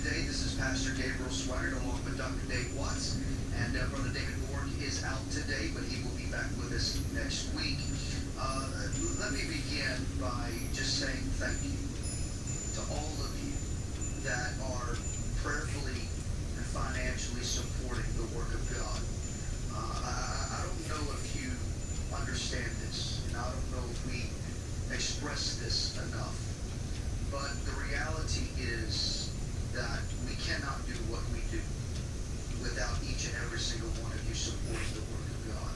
today. This is Pastor Gabriel Swigert along with Dr. Dave Watts. And Brother David Borg is out today, but he will be back with us next week. Let me begin by just saying thank you to all of you that are prayerfully and financially supporting the work of God. I don't know if you understand this, and I don't know if we express this enough, but the reality is that we cannot do what we do without each and every single one of you supporting the work of God.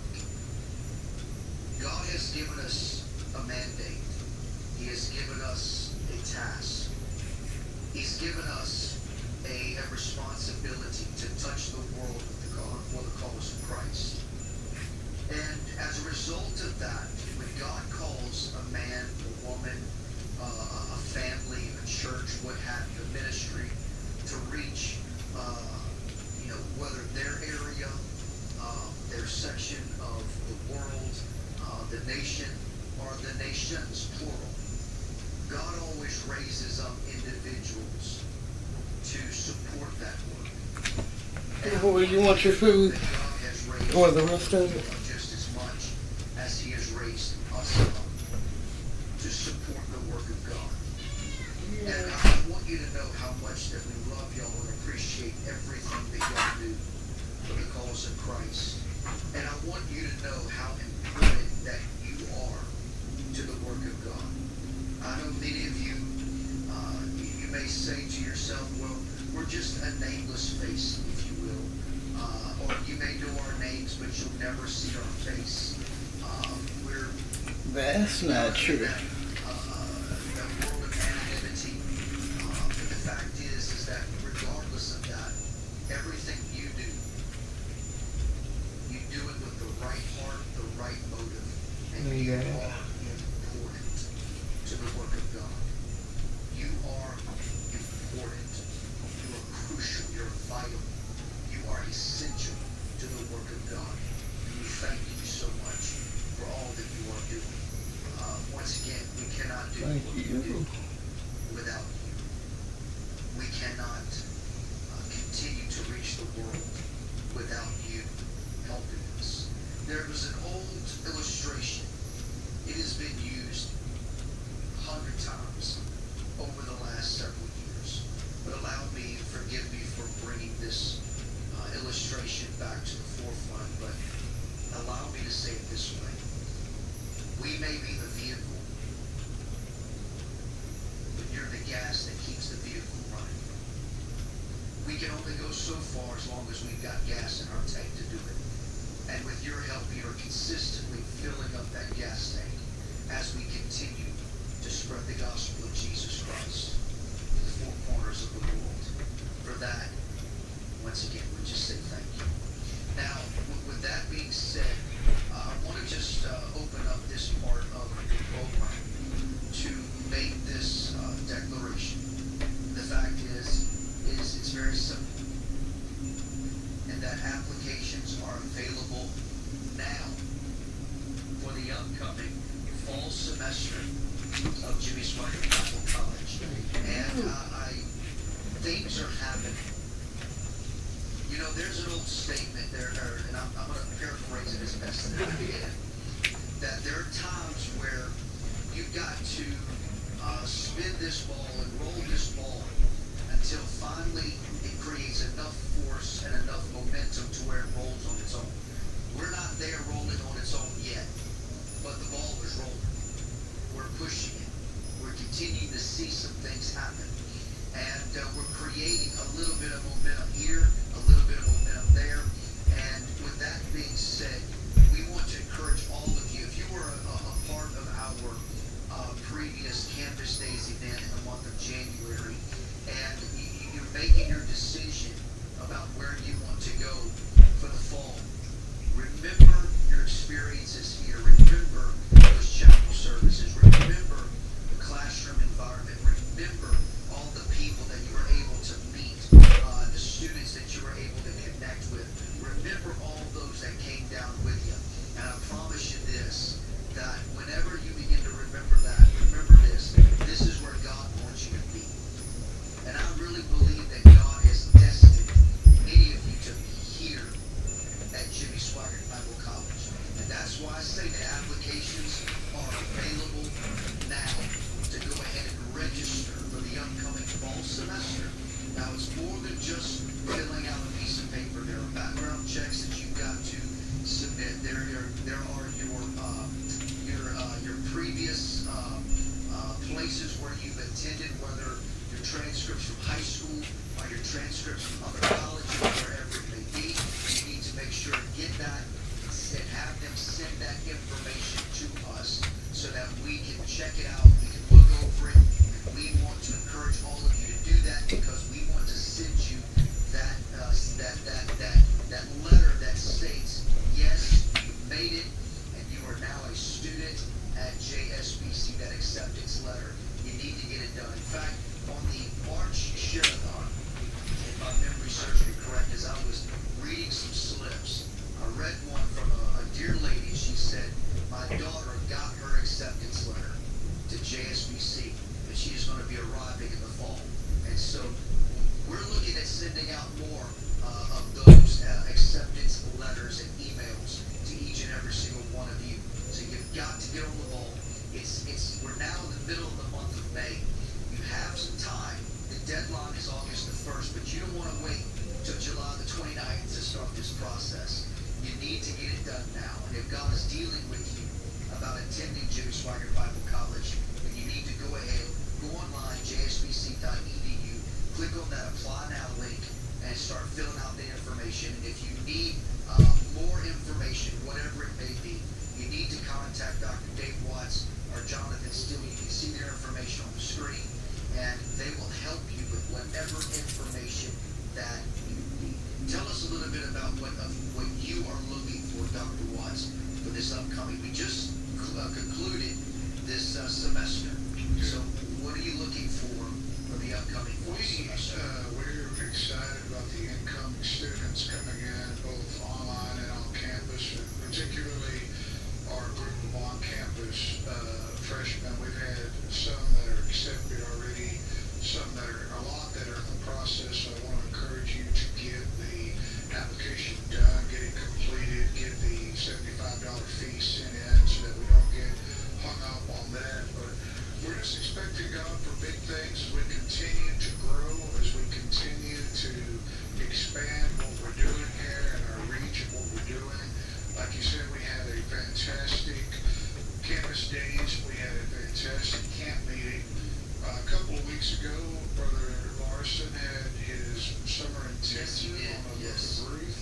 God has given us a mandate. He has given us a task. He's given us a responsibility to touch the world for the cause of Christ. And as a result of that, when God calls a man, a woman, a family, a church, what have you, a ministry, to reach, whether their area, their section of the world, the nation, or the nations, plural, God always raises up individuals to support that work. Boy, you want your food? Or the rest of it? Just as much as He has raised us up to support the work of God. And I want you to know how much that we love y'all and appreciate everything that y'all do for the cause of Christ. And I want you to know how important that you are to the work of God. I know many of you, you may say to yourself, well, we're just a nameless face, if you will. Or you may know our names, but you'll never see our face. That's not true. The fact is that regardless of that, everything you do it with the right heart, the right motive, and you are important to the work of God. You are important. You are crucial. You're vital. You are essential to the work of God. And we thank you so much for all that you are doing. Once again, we cannot do what we do without you. We cannot continue to reach the world without you helping us. There was an old illustration. It has been used 100 times over the last several years. But allow me, forgive me for bringing this illustration back to the forefront, but allow me to say it this way. We may be the vehicle, but you're the gas that keeps the vehicle running. We can only go so far as long as we've got gas in our tank to do it. And with your help, you are consistently filling up that gas tank as we continue to spread the gospel of Jesus Christ to the four corners of the world. For that, once again, we just say thank you. Now, with that being said, I want to just open up this part of the program to make this declaration. The fact is it's very simple, and that applications are available now for the upcoming fall semester of Jimmy Swaggart Bible College. And things are happening. You know, there's an old statement there, and I'm going to paraphrase it as best as I can, that there are times where you've got to spin this ball and roll this ball until finally it creates enough force and enough momentum to where it rolls on its own. We're not there rolling on its own yet, but the ball is rolling. We're pushing it. We're continuing to see some things happen. And we're creating a little bit of momentum here, a little bit of momentum there. And with that being said, we want to encourage all of you, if you were a part of our previous Campus Days event in the month of January, and you're making your decision about where you want to go for the fall, remember your experiences here. Remember those chapel services. Remember the classroom environment. Remember all the people that you were able to meet, the students that you were able to connect with. Remember all those that came down with you. And I promise you this, that whenever you begin to remember that, remember this is where God wants you to be. And I really believe that God places where you've attended, whether your transcripts from high school or your transcripts from other colleges, wherever it may be. You need to make sure to get that and have them send that information to us so that we can check it out, we can look over it. We want to encourage all of you to do that because we want to send you that letter that states, yes, you made it, and you are now a student at JSBC, that acceptance letter. You need to get it done. In fact, on the March Share-a-thon, if my memory serves me correct, as I was reading some slips, I read one from a dear lady. She said, my daughter got her acceptance letter to JSBC, and she is going to be arriving in the fall. And so we're looking at sending out more of those acceptance letters and emails to each and every single one of you. So you've got to get on the ball. We're now in the middle of the month of May. You have some time. The deadline is August the 1st, but you don't want to wait till July the 29th to start this process. You need to get it done now. And if God is dealing with you about attending Jimmy Swaggart Bible College, then you need to go ahead, go online, jsbc.edu, click on that Apply Now link, and start filling out the information. And if you need more information, whatever it may be, you need to contact Dr. Dave Watts or Jonathan Steele. You can see their information on the screen, and they will help you with whatever information that you need. Tell us a little bit about what you are looking for, Dr. Watts, for this upcoming. We just concluded this semester. So what are you looking for the upcoming semester? We're excited about the incoming students coming in, both online and on campus, and particularly our group of on-campus freshmen. We've had some that are accepted already, some that are, a lot that are in the process. So I want to encourage you to get the application done, get it completed, get the $75 fee sent in so that we don't get hung up on that. But we're just expecting God for big things as we continue to grow, as we continue to expand what we're doing here and our reach of what we're doing. Like you said, we had a fantastic campus days. We had a fantastic camp meeting. A couple of weeks ago, Brother Larson had his summer intensive on the roof,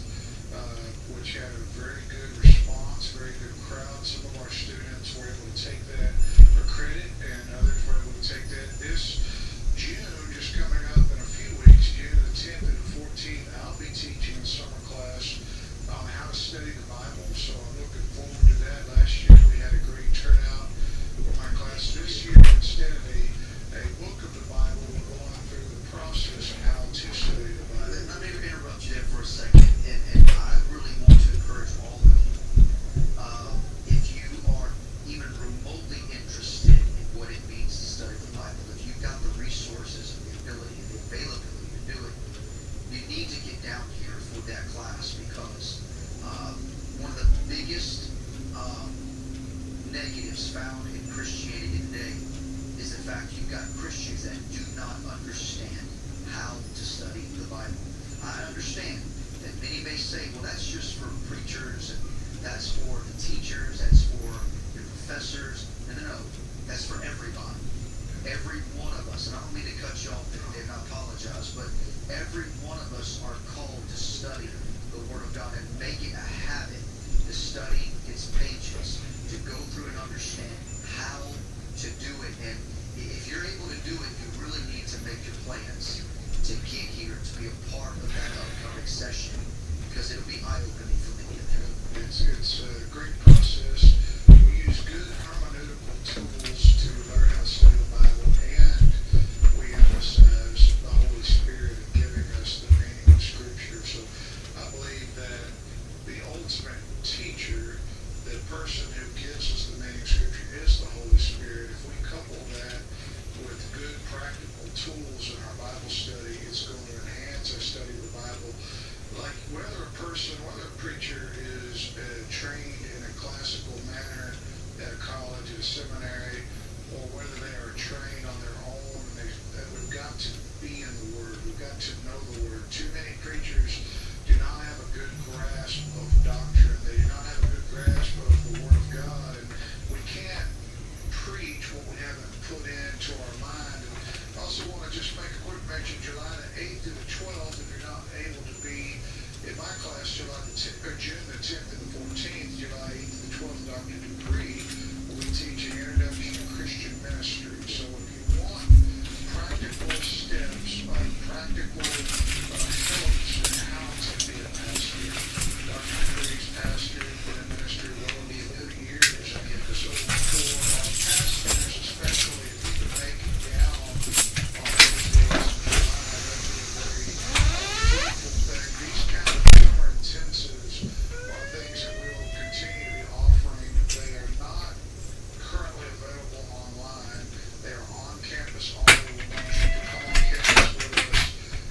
which had a very good response, very good crowd. Some of our students were able to take that for credit, and others were able to take that. This June, just coming up in a few weeks, June the 10th and the 14th, I'll be teaching a summer class on how to study the Bible, so I'm looking forward to that. Last year we had a great turnout for my class. This year, instead of a book of the Bible, we're going through the process of how to study the Bible. Let me interrupt you there for a second, and I really want to encourage all of you. If you are even remotely interested in what it means to study the Bible, if you've got the resources and the ability and the availability to do it, you need to get down here for that class, because one of the biggest negatives found in Christianity today is the fact you've got Christians that do not understand how to study the Bible. I understand that many may say, well, that's just for preachers, and that's for the teachers, that's for your professors. No, that's for everybody. Every one of us, and I don't mean to cut you off and I apologize, but every one of us are called to study the Word of God and make it a habit to study its pages, to go through and understand how to do it. And if you're able to do it, you really need to make your plans to get here, to be a part of that upcoming session, because it'll be eye-opening for many of you. It's a great process. We use good hermeneutical tools to learn how to study the Bible, and we emphasize the Holy Spirit in giving us the meaning of Scripture. So I believe that the ultimate teacher, the person who gives us the meaning of Scripture, is the Holy Spirit. If we couple that with good practical tools in our Bible study, it's going to enhance our study of the Bible. Like whether a preacher is trained in a classical manner at a college, at a seminary, or whether they are trained on their own, that we've got to be in the Word. We've got to know the Word. Too many preachers do not have a good grasp of doctrine. They do not have a good grasp of the Word of God. And we can't preach what we haven't put into June the 10th and the 14th, July 8th and the 12th, Dr. Dupree will be teaching Introduction to Christian Ministry. So if you want practical steps, practical helps in how to be a pastor, Dr. Dupree's pastored in a ministry well over 30 years. So for our pastors, especially if you can make it down on those days in July, that would be a very fruitful thing. These kind of summer intensives are things that we will continue to be offering. They are not currently available online. They are on campus only. We want you to come on campus with us.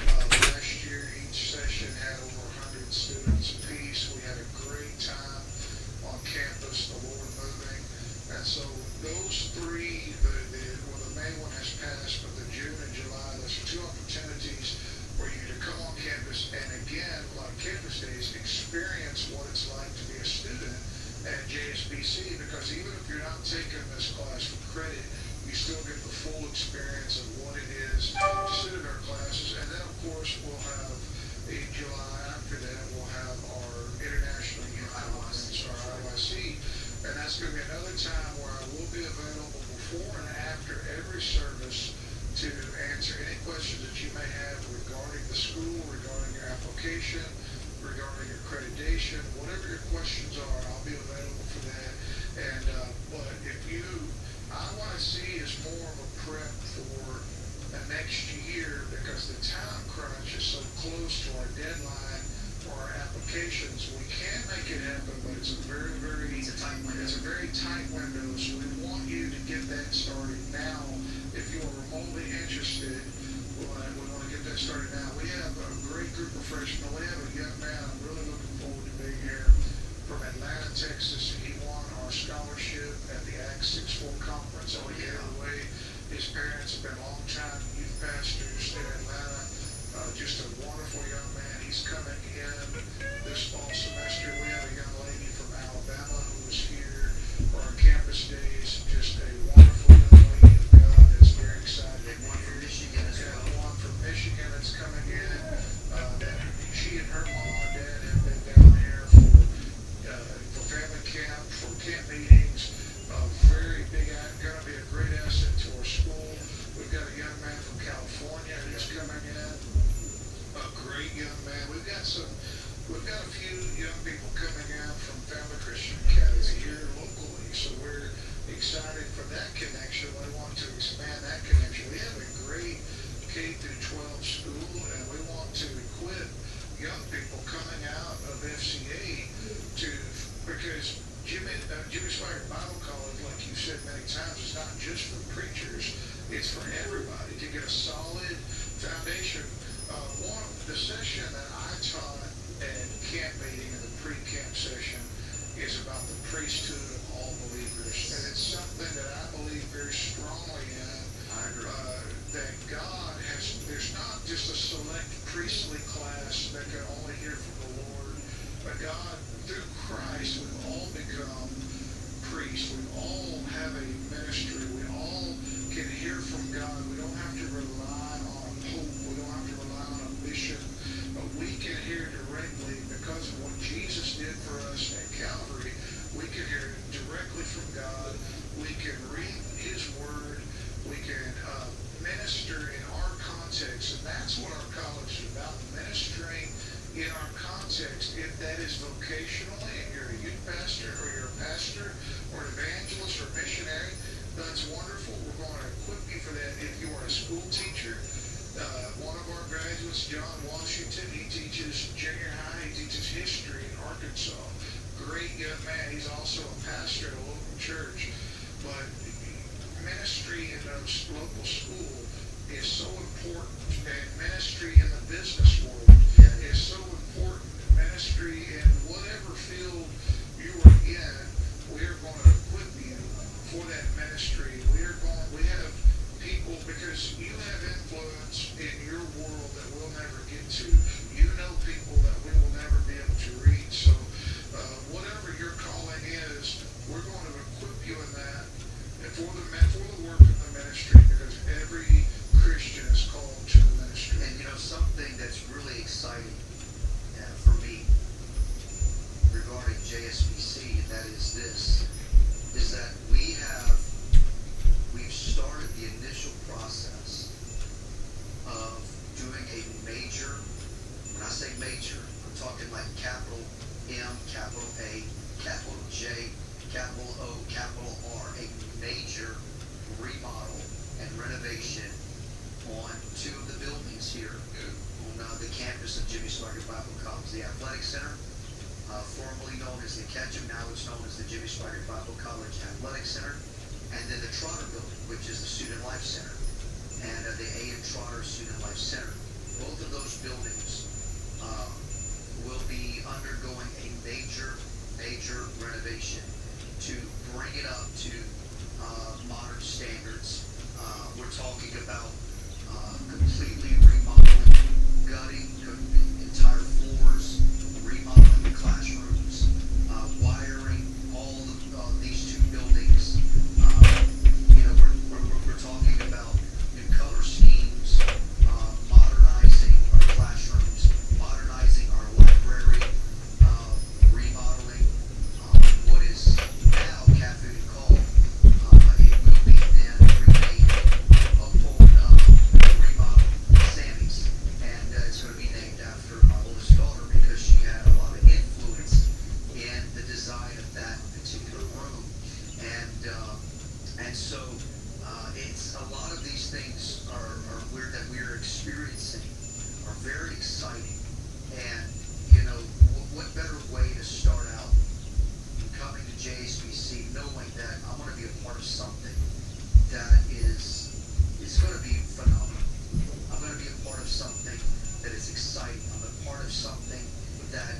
Last year, each session had over 100 students apiece. We had a great time on campus, the Lord moving. And so those three, the May one has passed, but the June and July, those are two opportunities for you to come on campus and again, like Campus Days, experience what it's like to be a student at JSBC, because even if you're not taking this class for credit, you still get the full experience of what it is to sit in our classes. And then, of course, we'll have in July after that, we'll have our International Youth Conference, our IYC, and that's going to be another time where I will be available before and after every service to answer any questions that you may have regarding the school, regarding your application, regarding your accreditation, whatever your questions are, I'll be available for that. And but if you, I want to see is more of a prep for the next year, because the time crunch is so close to our deadline for our applications. We can make it happen, but it's a very, it's a tight window. It's a very tight window, so we want you to get that started now. If you are remotely interested, we want to get that started now. We have a great group of freshmen. We have a young man I'm really looking forward to being here from Atlanta, Texas. He won our scholarship at the Acts 6-4 conference. So he gave away. His parents have been longtime youth pastors in Atlanta. Just a wonderful young man. He's coming in this fall semester. We have a young lady from Alabama who is here for our campus days. Just a wonderful young lady of God that's very excited. And one from Michigan as well. And one from Michigan that's coming in. That she and her mom and dad have been down here for family camp, for camp meetings. Very big, going to be a great asset to our school. We've got a young man from California who's coming in. A great young man. We've got a few young people coming in from Family Christian Academy here locally. So we're excited for that connection. We want to expand that connection. We have a great K-12 school, and we want to equip young people coming out of FCA because Jimmy Swaggart Bible College, like you said many times, is not just for preachers. It's for everybody to get a solid foundation. The session that I taught at camp meeting in the pre-camp session is about the priesthood of all believers. And it's something that I believe very strongly in. That God has, there's not just a select priestly class that can only hear from the Lord, but God, through Christ, we've all become priests. We all have a ministry. We all can hear from God. We don't have to rely on a pope. We don't have to rely on a bishop. But we can hear directly because of what Jesus did for us at Calvary. We can hear directly from God. We can read His Word. We can minister in our context. And that's what our college is about, ministering in our context. If that is vocationally, and you're a youth pastor, or you're a pastor, or an evangelist, or missionary, that's wonderful. We're going to equip you for that. If you are a school teacher, one of our graduates, John Washington, he teaches junior high, he teaches history in Arkansas. Great young man. He's also a pastor at a local church. But ministry in those local school is so important, and ministry in the business world is so important. Ministry in whatever field you are in, we are going to equip you for that ministry. We have people, because you have influence in your world that we'll never get to. You know people that we will never be able to reach. So whatever your calling is, we're going to equip you in that for the work of the ministry, because every Christian is called to the ministry. And something that's really exciting for me regarding JSBC, and that is this, is that we've started the initial process of doing a major, when I say major, I'm talking like capital M, capital A, capital J, capital O, capital R, a major remodel and renovation on two of the buildings here on the campus of Jimmy Swaggart Bible College, the Athletic Center, formerly known as the Ketchum, now it's known as the Jimmy Swaggart Bible College Athletic Center, and then the Trotter Building, which is the Student Life Center, and the A.M. Trotter Student Life Center. Both of those buildings will be undergoing a major renovation to bring it up to modern standards. We're talking about completely remodeling, gutting entire floors, remodeling the classrooms, wiring all of these two buildings. We're talking about new color schemes, modernizing our classrooms, modernizing our library, remodeling what is now Cafe de Call. It will be then renamed upon remodel Sammy's, and it's going to be named after my oldest daughter because she had a lot of influence in the design of that particular room, and so it's a lot of these things that we're experiencing are very exciting, and what better way to start out coming to JSBC knowing that I'm going to be a part of something that is going to be phenomenal. I'm going to be a part of something that is exciting. I'm a part of something that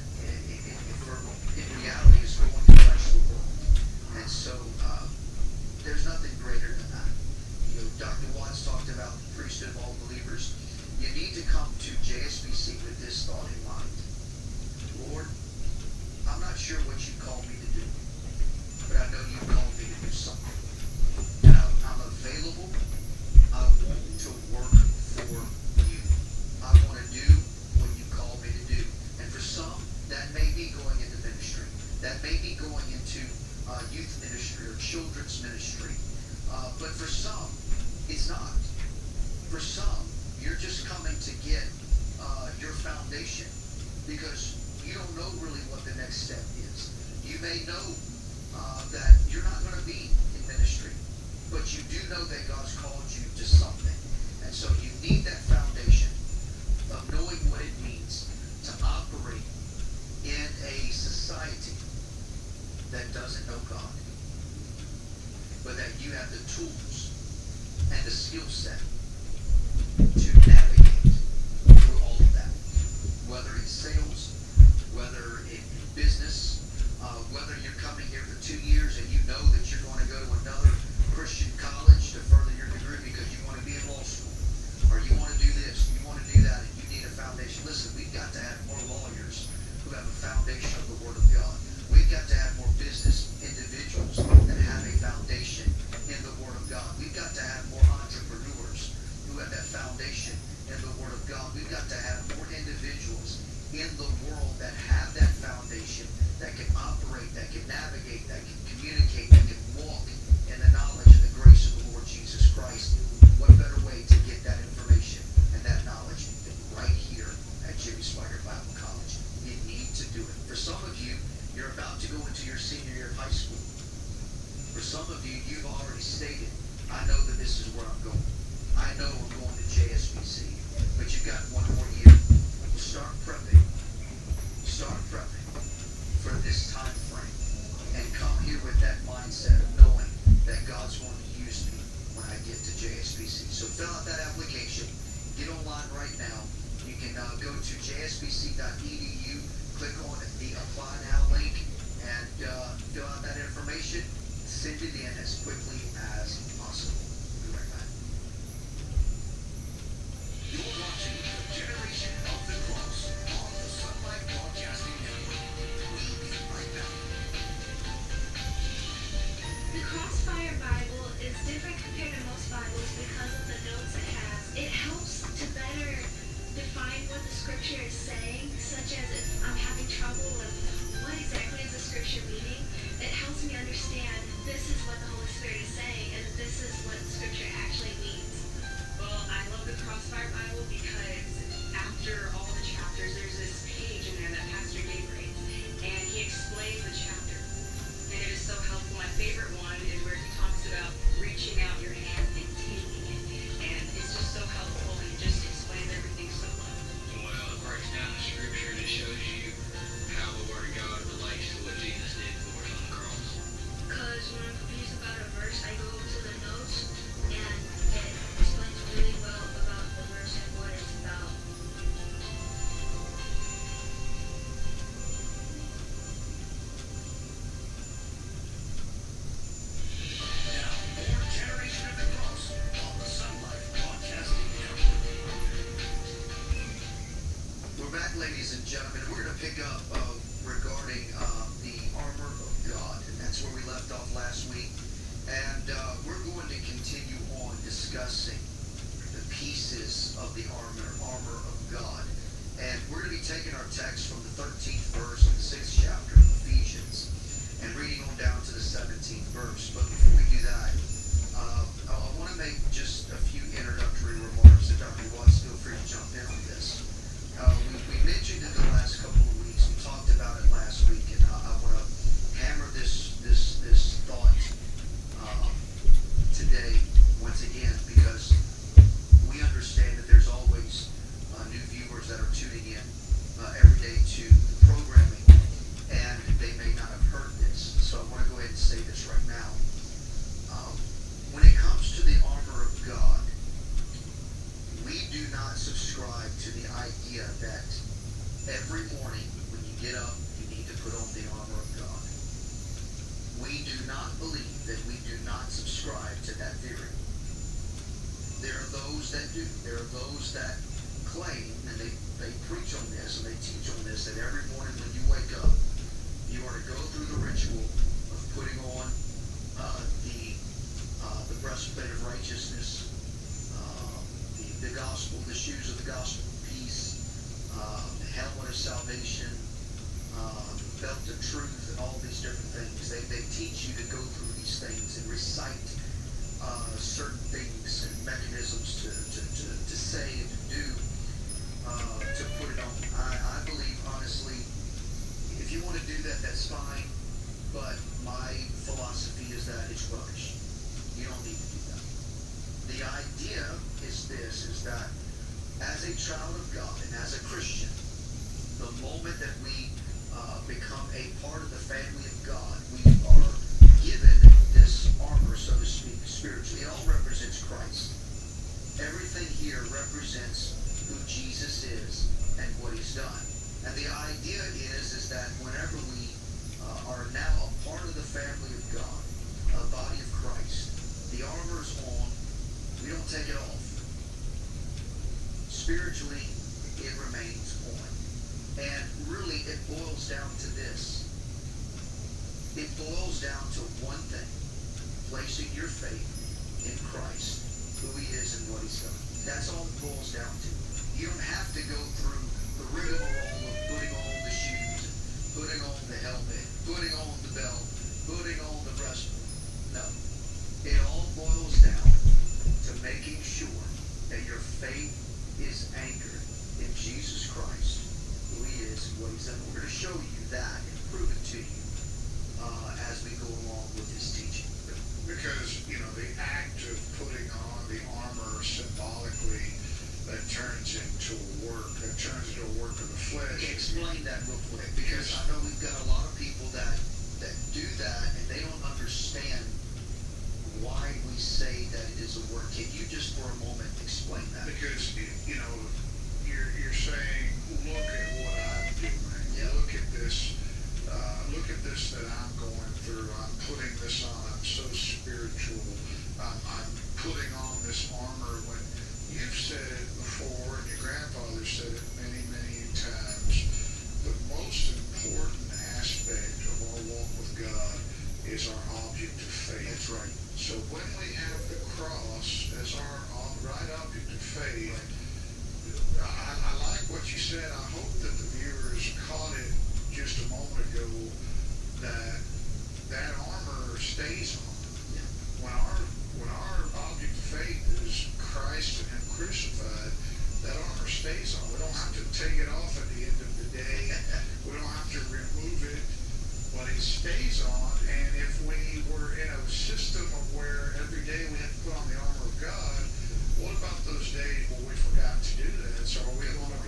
in reality is going to touch the world. And so there's nothing greater than that. Dr. Watts talked about the priesthood of all believers. You need to come to JSBC with this thought in mind. Lord, I'm not sure what you called me to do, but I know you called me to do something. And I'm available. I want to work for you. I want to do what you called me to do. And for some, that may be going into ministry. That may be going into youth ministry or children's ministry. But for some, it's not. For some, you're just coming to get your foundation because you don't know really what the next step is. You may know that you're not going to be in ministry, but you do know that God's called you to something. And so you need that foundation of knowing what it means to operate in a society that doesn't know God, but that you have the tools and the skill set to navigate through all of that, whether it's sales, whether in business, whether you're coming here for 2 years and you know that you're going to go to another Christian college to further your degree because you want to be in law school, or you want to do this, you want to do that, and you need a foundation. Listen, we've got to have more lawyers who have a foundation of the Word of God. We've got to have more business individuals that have a foundation in the Word of God. We've got to have more entrepreneurs who have that foundation in the Word of God. We've got to have more individuals in the world that have that foundation, that can operate, that can navigate, that can communicate, that can walk in the knowledge and the grace of the Lord Jesus Christ. What better way to get that information and that knowledge than right here at Jimmy Swaggart Bible College? You need to do it. For some of you, you're about to go into your senior year of high school. For some of you, you've already stated, I know that this is where I'm going. I know I'm going to JSBC. But you've got one more year. Start prepping. Start prepping for this time frame. And come here with that mindset of knowing that God's going to use me when I get to JSBC. So fill out that application. Get online right now. You can go to jsbc.edu, click on the Apply Now link, and fill out that information. Send it in as quickly as possible. We'll be right back. You're watching the Generation of the Cross on the Sunlight Broadcasting Network. We'll be right back. The Crossfire Bible is different compared to most Bibles because of the notes it has. It helps to better define what the scripture is saying, such as if I'm having trouble with what exactly scripture meaning, it helps me understand this is what the Holy Spirit is saying and this is what scripture actually means. Well, I love the Crossfire Bible because after all the chapters, there's this page in there that Pastor Gabe reads, and he explains the chapter. And it is so helpful. My favorite one is where he talks about reaching out your hand and taking it. And it's just so helpful, and it just explains everything so well. Well, it breaks down the scripture and it shows you how the Word of God relates to what Jesus did for us on the cross. Because when I'm confused about a verse, I go to the notes and it explains really well about the verse and what it's about. Now, more Generation of the Cross on the Sun Life Podcasting Network. We're back, ladies and gentlemen. We're going to pick up regarding the armor of God, and that's where we left off last week. And we're going to continue on discussing the pieces of the armor of God. And we're going to be taking our text from the 13th verse of the 6th chapter of Ephesians and reading on down to the 17th verse. But before we do that, I want to make just a few introductory remarks. And Dr. Watts, feel free to jump in on this. We mentioned in the last couple of weeks, we talked about it last week, and I want to hammer this thought today once again, because we understand that there's always new viewers that are tuning in every day to the programming, and they may not have heard this. So I want to go ahead and say this right now. When it comes to the armor of God, we do not subscribe to the idea that every morning when you get up, you need to put on the armor of God. We do not believe that. We do not subscribe to that theory. There are those that do. There are those that claim, and they preach on this and they teach on this, that every morning when you wake up, you are to go through the ritual of putting on the breastplate of righteousness, the gospel, the shoes of the gospel of peace, the helmet of salvation, belt of truth, and all these different things. They teach you to go through these things and recite certain things and mechanisms to say and to do, to put it on. I believe, honestly, if you want to do that, that's fine, but my philosophy is that it's rubbish. You don't need to do that. The idea is this, is that as a child of God and as a Christian, the moment that we become a part of the family of God, we are given this armor, so to speak, spiritually. It all represents Christ. Everything here represents who Jesus is and what he's done. And the idea is that whenever we are now a part of the family of God, a body of Christ, the armor's on, we don't take it off. Spiritually, it remains on. And really, it boils down to this. It boils down to one thing: placing your faith in Christ, who he is and what he's done. That's all it boils down to. You don't have to go through the rigmarole of putting on the shoes, putting on the helmet, putting on the belt, putting on the breastplate. No. It all boils down to making sure that your faith is anchored in Jesus Christ, who he is and what he's done. We're going to show you that and prove it to you as we go along with his teaching. Because, the act of putting on the armor symbolically, that turns into a work. That turns into a work of the flesh. Explain that real quick, because I know we've got a lot of people that do that, and they don't understand why we say that it is a work. Can you just for a moment explain that? Because, you're saying, look at what I'm doing. Yeah. Look at this that I'm going through. I'm putting this on. I'm so spiritual. I'm putting on this armor. When you've said it before, and your grandfather said it many, many times, the most important aspect of our walk with God is our object of faith. That's right. So when we have the cross as our right object of faith, I like what you said. I hope that the viewers caught it just a moment ago, So are we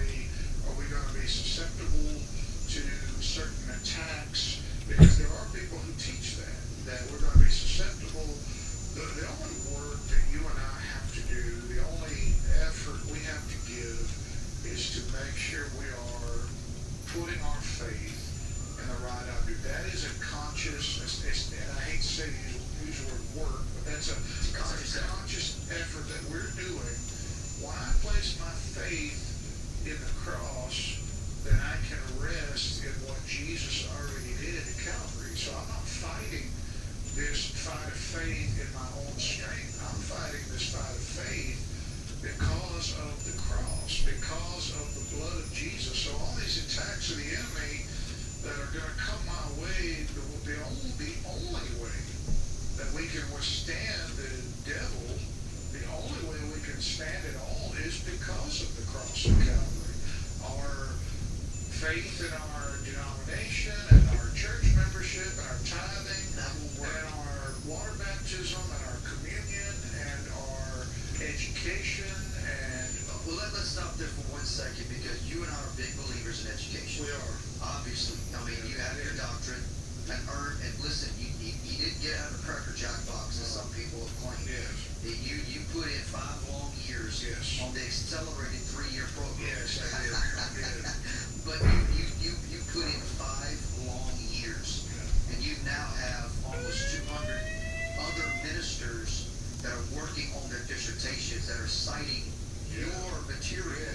going to be susceptible to certain attacks? Because there are people who teach that we're going to be susceptible. The only work that you and I have to do, the only effort we have to give is to make sure we are putting our faith in the right object. That is a conscious, and I hate to say use the word work, but that's a conscious effort that we're doing. When I place my faith in the cross, then I can rest in what Jesus already did at Calvary. So I'm not fighting this fight of faith in my own strength. I'm fighting this fight of faith because of the cross, because of the blood of Jesus. So all these attacks of the enemy that are going to come my way, the only way that we can withstand the devil, the only way we can stand it all is because of the cross of Calvary. Our faith in our denomination and our church membership and our tithing and our water baptism and our communion and our education and... Well, let's stop there for 1 second, because you and I are big believers in education. We are. Obviously. I mean, you have your doctorate and listen, you didn't get out of the Cracker Jack box, as some people have claimed. Yes. You put in 5 long years on the accelerated 3-year program. Yes, I did. But you put in 5 long years, and you now have almost 200 other ministers that are working on their dissertations that are citing your material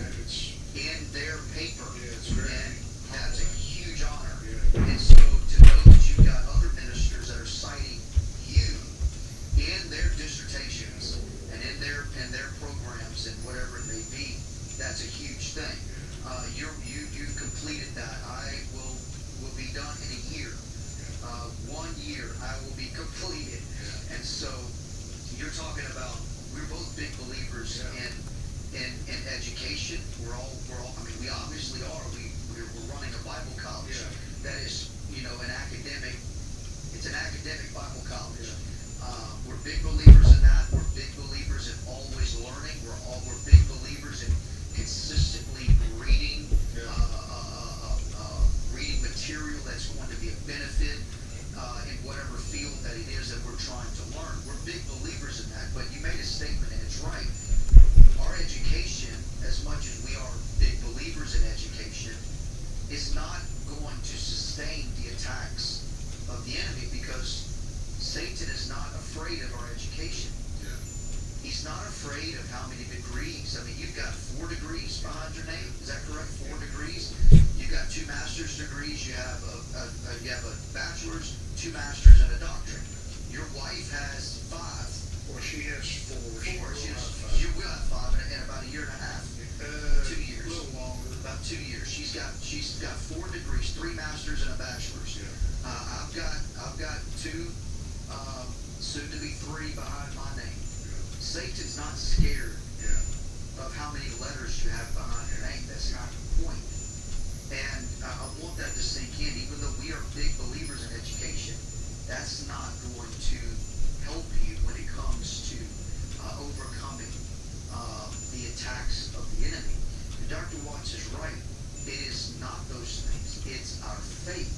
in their paper. And that's a huge honor. And so to those, you've got other ministers that are citing you in their dissertations and in their programs and whatever it may be. That's a huge thing. You completed that. I will be done in a year. 1 year I will be completed. And so you're talking about, we're both big believers in education. We're all I mean, we obviously are. We're running a Bible college. That is, it's an academic Bible college. We're big believers in that. We're big believers in always learning. We're big believers in consistently reading material that's going to be a benefit in whatever field that it is that we're trying to learn. We're big believers in that. But you made a statement, and it's right. Our education, as much as we are big believers in education, is not going to sustain the attacks of the enemy, because Satan is not afraid of our education. He's not afraid of how many degrees. I mean, you've got 4 degrees behind your name. Is that correct? 4 degrees. You've got 2 master's degrees. You have a bachelor's, 2 masters, and a doctorate. Your wife has 5. Well, she has 4. 4. She will have 5 in about a year and a half. 2 years. A little longer. About 2 years. She's got 4 degrees, 3 masters and a bachelor's. I've got 2, soon to be 3 behind my name. Satan's not scared of how many letters you have behind your name. That's not the point. And I want that to sink in. Even though we are big believers in education, that's not going to help you when it comes to overcoming the attacks of the enemy. And Dr. Watts is right. It is not those things. It's our faith.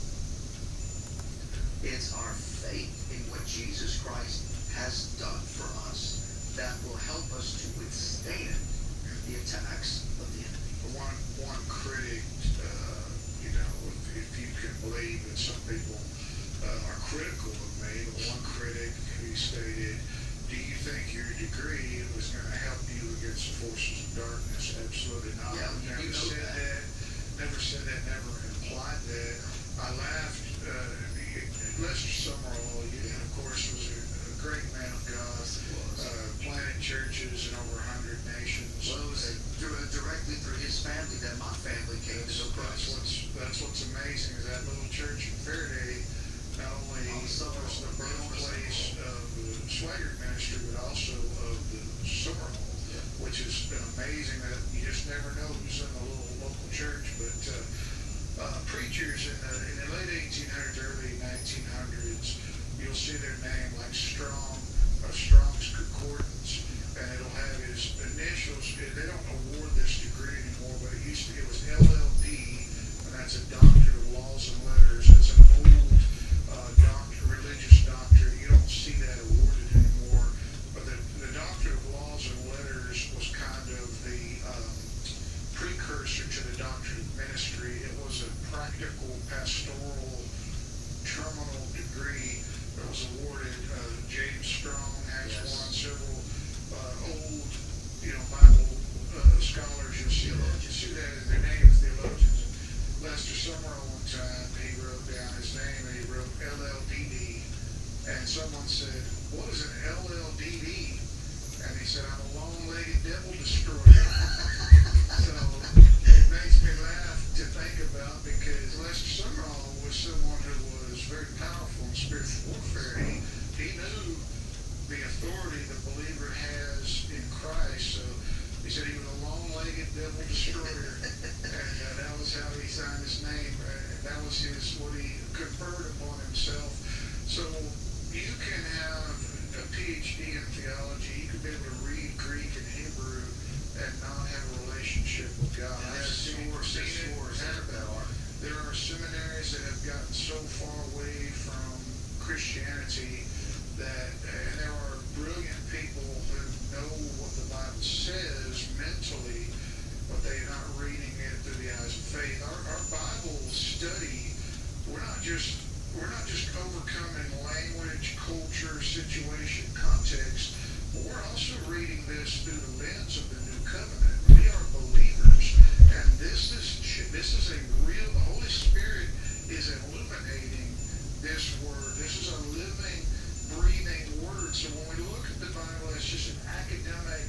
It's our faith in what Jesus Christ has done for us that will help us to withstand the attacks of the enemy. One critic, if you can believe that some people are critical of me, but one critic, he stated, "Do you think your degree was going to help you against the forces of darkness?" Absolutely not. Yeah, Never said that, never implied that. I laughed. Lester Summerall, of course, was a great man of God, planted churches in over 100 nations. Well, it was directly through his family that my family came to know Christ. That's what's amazing, is that little church in Faraday not only was the birthplace of the Swaggart ministry, but also of the Summerall, which is amazing that you just never know who's in the little local church. But preachers in the late 1800s, early 1900s, you'll see their name like Strong's Concordance, and it'll have his initials. They don't award this degree anymore, destroyer. And that was how he signed his name. That was what he conferred upon himself. So you can have a PhD in theology. You could be able to read Greek and Hebrew and not have a relationship with God. I've seen it happen. There are seminaries that have gotten so far away from Christianity and there are brilliant people who know what the Bible says mentally, but they're not reading it through the eyes of faith. Our Bible study, we're not just overcoming language, culture, situation, context, but we're also reading this through the lens of the New Covenant. We are believers, and this is a real. The Holy Spirit is illuminating this word. This is a living, breathing word. So when we look at the Bible as just an academic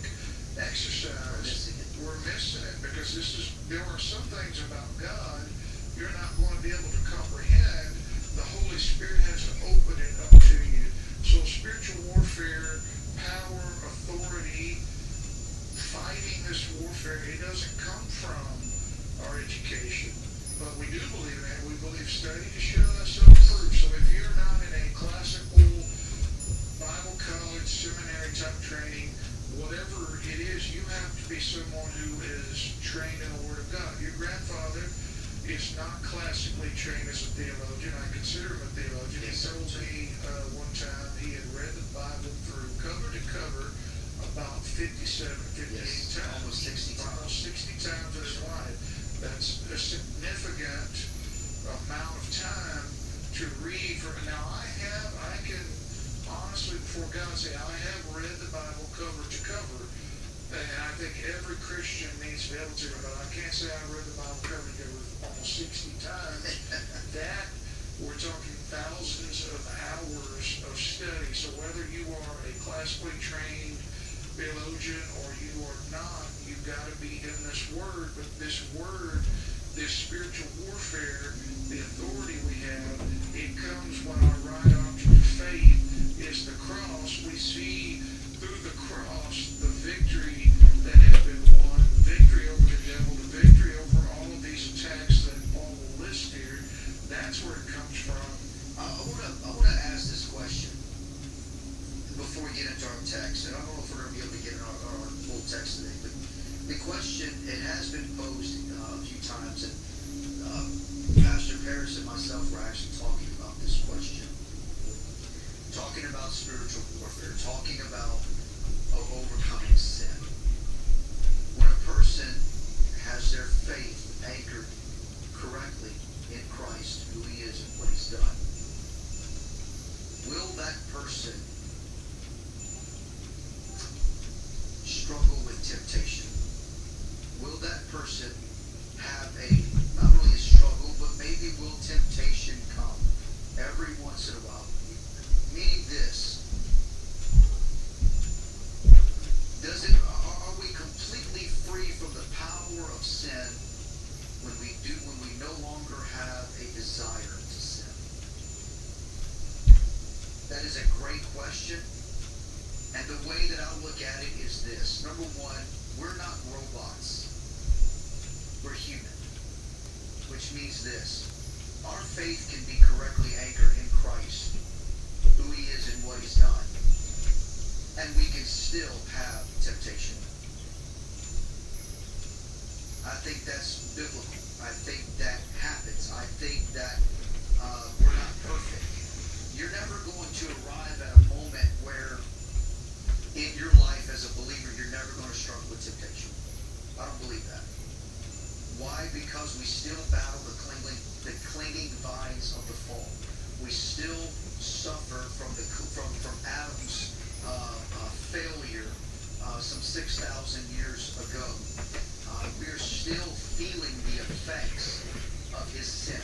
exercise, we're missing it, because there are some things about God you're not going to be able to comprehend. The Holy Spirit has to open it up to you. So spiritual warfare, power, authority, fighting this warfare, it doesn't come from our education. But we do believe in it. We believe study to show thyself approved. So if you're not in a classical Bible college, seminary type training, whatever it is, you have to be someone who is trained in the Word of God. Your grandfather is not classically trained as a theologian. I consider him a theologian. He told me one time he had read the Bible through cover to cover about 57, 58 times. Almost 60 times. Almost 60 times in his life. That's a significant amount of time to read. Now, I can honestly, before God, say I have read the Bible cover to cover, and I think every Christian needs to be able to, but I can't say I read the Bible cover to cover almost 60 times. That, we're talking thousands of hours of study. So whether you are a classically trained theologian or you are not, you've got to be in this Word. But this Word, this spiritual warfare, the authority we have, it comes when our right object of faith is the cross. We see through the cross the victory that has been won, the victory over the devil, the victory over all of these attacks that Paul will list here. That's where it comes from. I want to ask this question before we get into our text, and I don't know if we're going to be able to get in our full text today, but the question, it has been posed a few times, and Pastor Paris and myself were actually talking about this question. Talking about spiritual warfare, talking about overcoming sin. When a person has their faith anchored correctly in Christ, who he is and what he's done, will that person struggle with temptation? Will that person have not only a struggle, but maybe will temptation come every once in a while? Meaning this, are we completely free from the power of sin when we no longer have a desire to sin? That is a great question. And the way that I look at it is this. Number one, we're not robots. We're human. Which means this. Our faith can be correctly anchored in Christ, who he is and what he's done. And we can still have temptation. I think that's biblical. I think that happens. I think that we're not perfect. You're never going to arrive at a moment where in your life as a believer, you're never going to struggle with temptation. I don't believe that. Why? Because we still battle the clinging vines of the fall. We still suffer from Adam's failure some 6,000 years ago. We're still feeling the effects of his sin.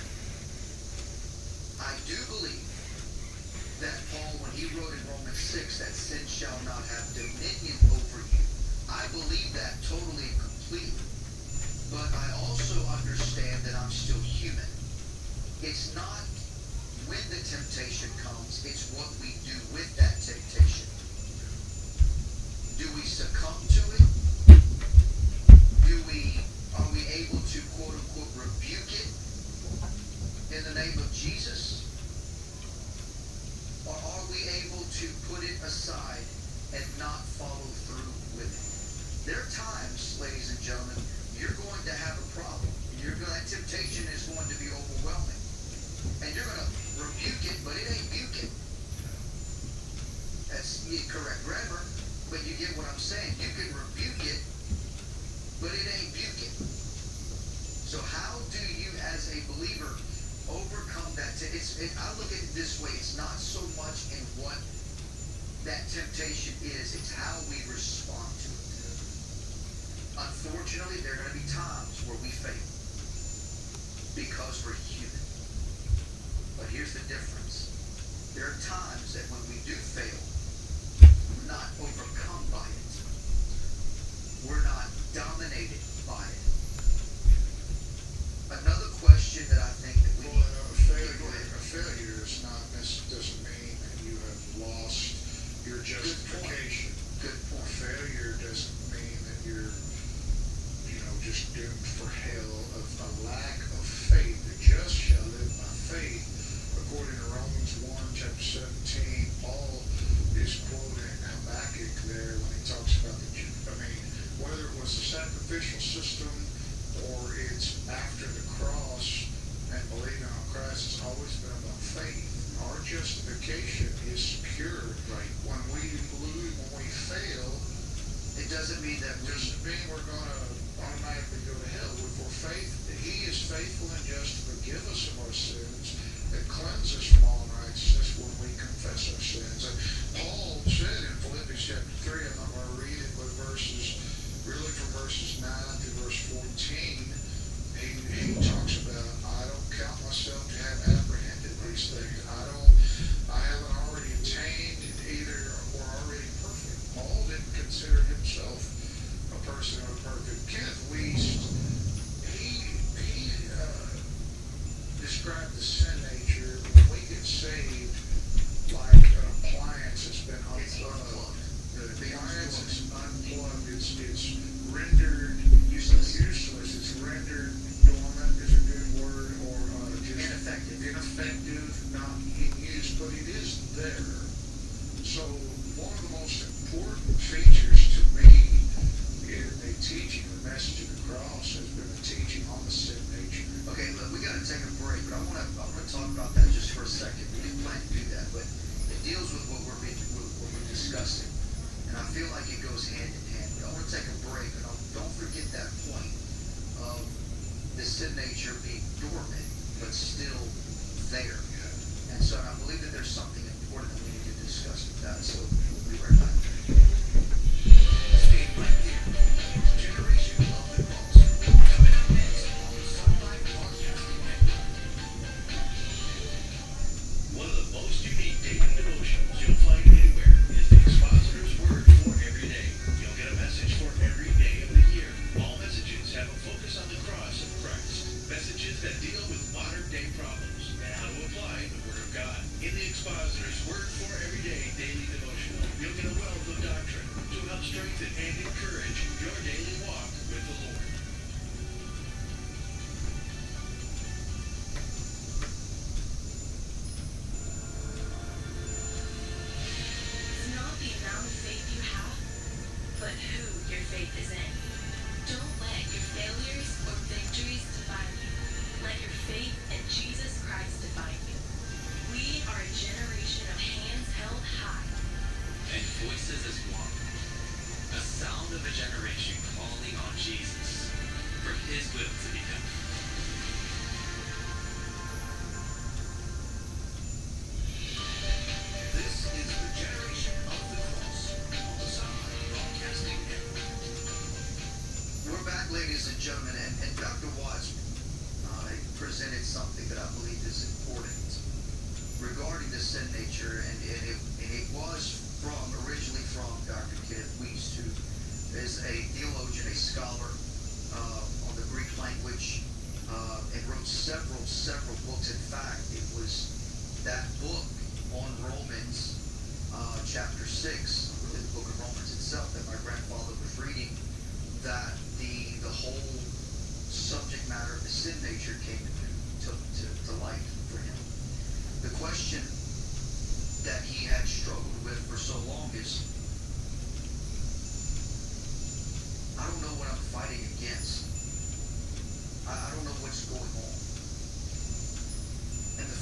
I do believe that Paul, when he wrote in Romans 6 that sin shall not have dominion over you, I believe that totally and completely. But I also understand that I'm still human. It's not when the temptation comes, it's what we do with that temptation. Do we succumb to it? Are in the name of Jesus? Or are we able to put it aside and not follow through with it? There are times, ladies and gentlemen, you're going to have a problem. That temptation is going to be overwhelming. And you're going to rebuke it, but it ain't buking. That's correct grammar, but you get what I'm saying. You can rebuke it, but it ain't buking. So how do you, as a believer, overcome that? I look at it this way. It's not so much in what that temptation is. It's how we respond to it. Unfortunately, there are going to be times where we fail because we're human. But here's the difference. There are times that when we do fail, we're not overcome by it. We're not dominated by it. Another question that I think that we need A failure is not, doesn't mean that you have lost your justification. Good point. Failure doesn't mean that you're, just doomed for hell. A lack of faith. The just shall live by faith. According to Romans 1, chapter 17, Paul is quoting Habakkuk there when he talks about whether it was the sacrificial system or it's after the cross and believing on Christ, has always been about faith. Our justification is secured. Right. When we fail, It doesn't mean that we're going to automatically go to hell. For faith, He is faithful and just to forgive us of our sins and cleanse us from all unrighteousness when we confess our sins. And Paul said in Philippians chapter 3, I'm not going to read it, but from verses 9 to verse 14, he talks about, I don't count myself to have apprehended these things. I haven't already attained either or already perfect. Paul didn't consider himself a person of perfect. Kenneth Wiest, he described the sin nature when we get saved like an appliance that's been unplugged. The appliance is unplugged. It's rendered useless. It's rendered dormant is a good word, or just ineffective, not in use, but it is there. So one of the most important features to me in the teaching, the message of the cross, has been the teaching on the sin nature. Okay, look, we got to take a break, but I want to talk about that just for a second. We didn't plan to do that, but it deals with what we're discussing, and I feel like it goes hand in hand. But I want to take a break, and don't forget that point of the sin nature being dormant, but still there. And so I believe that there's something important that we need to discuss with that. So we'll be right back. Stay right here. Generation of the Cross. Coming up next on the Sunlight Broadcasting Network. One of the most unique daily devotions you'll find anywhere is the Expositor's Word for Every Day. You'll get a message for every day of the year. All messages have a focus on the cross of Christ. Messages that deal with modern day problems and how to apply the Word of God. In the Expositor's Word for Every Day daily devotional, you'll get a wealth of doctrine to help strengthen and encourage your daily walk with the Lord. It's not the amount of faith you have, but who your faith is in. Don't let your failures or victories define you. Let your faith in Jesus Christ define you. We are a generation of hands held high. And voices as one. A sound of a generation calling on Jesus for His will to be done. This is the Generation of the Cross on the Sunlight Broadcasting Network. We're back, ladies and gentlemen, and Dr. Watts presented something that I believe is important regarding the sin nature, and it was originally from Dr. Kenneth Wiest, who is a theologian, a scholar on the Greek language, and wrote several books. In fact, it was that book on Romans, chapter 6, the book of Romans itself, that my grandfather was reading, that the whole subject matter of the sin nature came to light.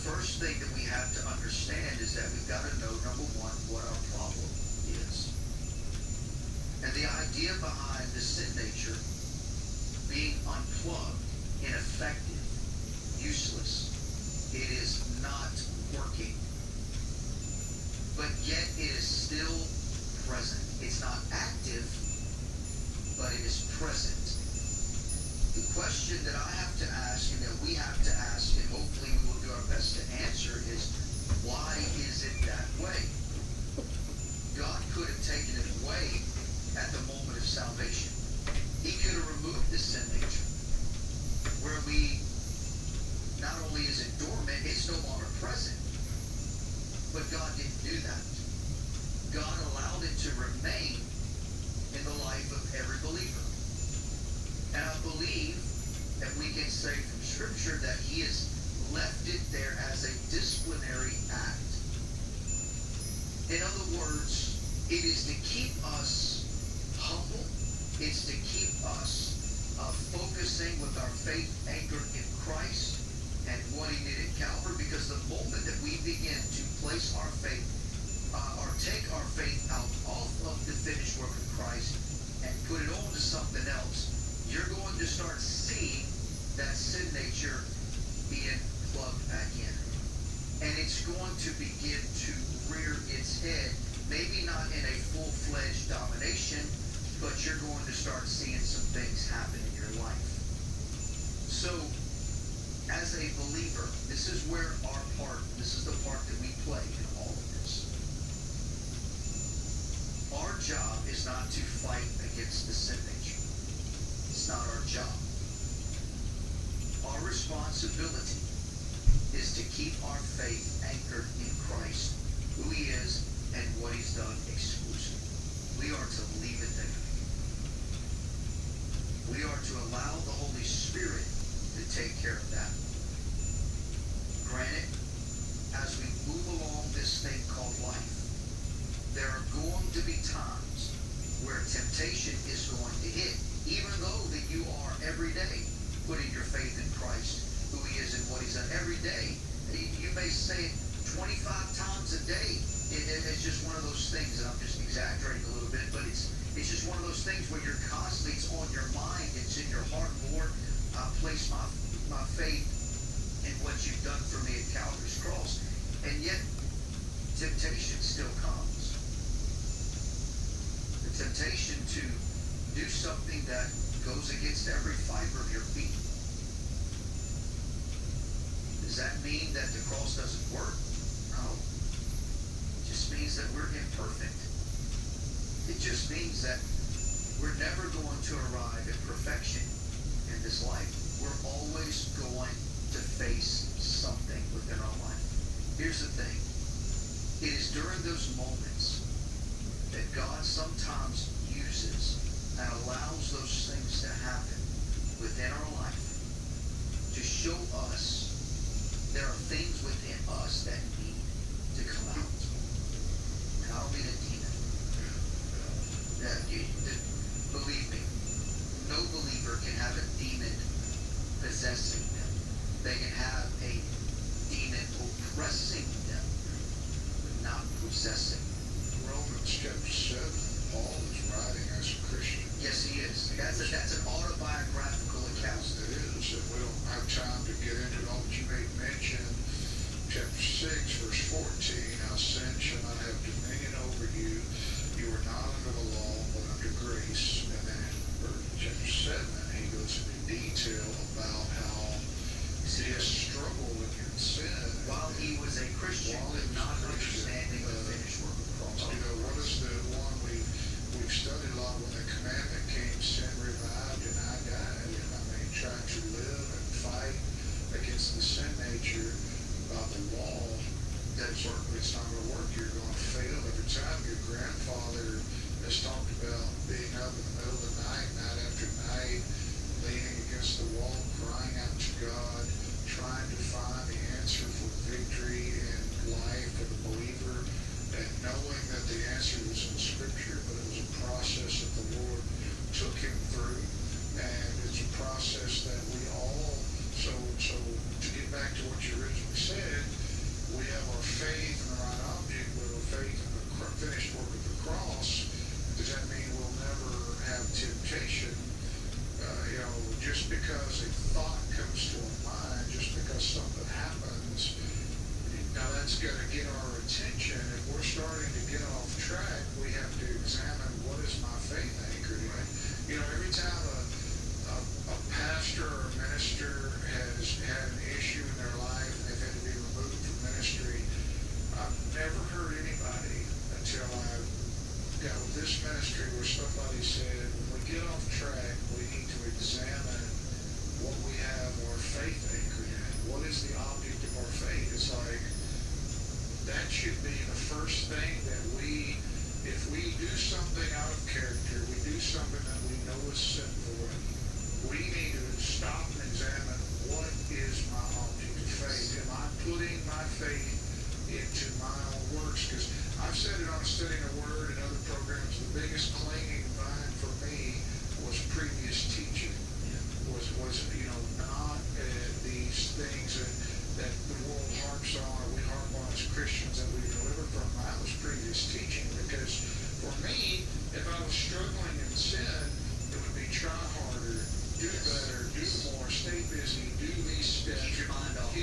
first thing that we have to understand is that we've got to know, number one, what our problem is. And the idea behind the sin nature being unplugged, ineffective, useless, it is not working. But yet it is still present. It's not active, but it is present. The question that I have to ask and that we have to ask, and hopefully we will do our best to answer, is why is it that way? God could have taken it away at the moment of salvation. He could have removed the sin nature, where we, not only is it dormant, it's no longer present. But God didn't do that. God allowed it to remain in the life of every believer. And I believe that we can say from Scripture that He has left it there as a disciplinary act. In other words, it is to keep us humble. It's to keep us focusing with our faith anchored in Christ and what He did at Calvary, because the moment that we begin to place our faith or take our faith out off of the finished work of Christ and put it on to something else, you're going to start seeing that sin nature being plugged back in. And it's going to begin to rear its head, maybe not in a full-fledged domination, but you're going to start seeing some things happen in your life. So, as a believer, this is where our part, this is the part that we play in all of this. Our job is not to fight against the sin nature. It's not our job. Our responsibility is to keep our faith anchored in Christ, who He is, and what He's done exclusively. We are to leave it there. We are to allow the Holy Spirit to take care of that. Granted, as we move along this thing called life, there are going to be times where temptation is going to hit, even though that you are every day putting your faith in Christ, who He is and what He's done every day. You may say it 25 times a day. It's just one of those things, and I'm just exaggerating a little bit, but it's just one of those things where you're constantly, it's on your mind, it's in your heart. Lord, I place my faith in what You've done for me at Calvary's cross. And yet, temptation still comes. The temptation to do something that goes against every fiber of your being. Does that mean that the cross doesn't work? No. It just means that we're imperfect. It just means that we're never going to arrive at perfection in this life. We're always going to face something within our life. Here's the thing. It is during those moments that God sometimes uses and allows those things to happen within our life to show us there are things within us that need to come out. And I don't mean a demon. Believe me, no believer can have a demon possessing them. They can have a demon oppressing them, but not possessing. Romans chapter 7, Paul is writing as a Christian. Yes, he is. That's an autobiographical account. It is, and we don't have time to get into it all, but you made mention, chapter 6, verse 14, how sin shall not have dominion over you. You are not under the law, but under grace. And then in chapter 7, he goes into detail about how his struggle against sin. While he was a Christian, but not understanding the finished work of the cross. You know, what is the one we've studied a lot? When the commandment came, sin revived and I died. And I mean, trying to live and fight against the sin nature by the law, that's work. It's not going to work. You're going to fail every time. Your grandfather has talked about being up in the middle of the night, night after night, leaning against the wall, crying out to God, trying to find the answer for victory in life for the believer, and knowing that the answer was in Scripture, but it was a process that the Lord took him through, and it's a process that we all, so to get back to what you originally said, was sinful. We need to stop and examine, what is my object of faith? Am I putting my faith into my own works? Because I've said it on Studying the Word and other programs, the biggest clinging vine for me was previous teaching. Was not these things that the world harps on, or we harp on as Christians that we deliver from. That was previous teaching, because for me, if I was struggling in sin, it would be try harder, do better, do more, stay busy, do these steps. Keep your mind off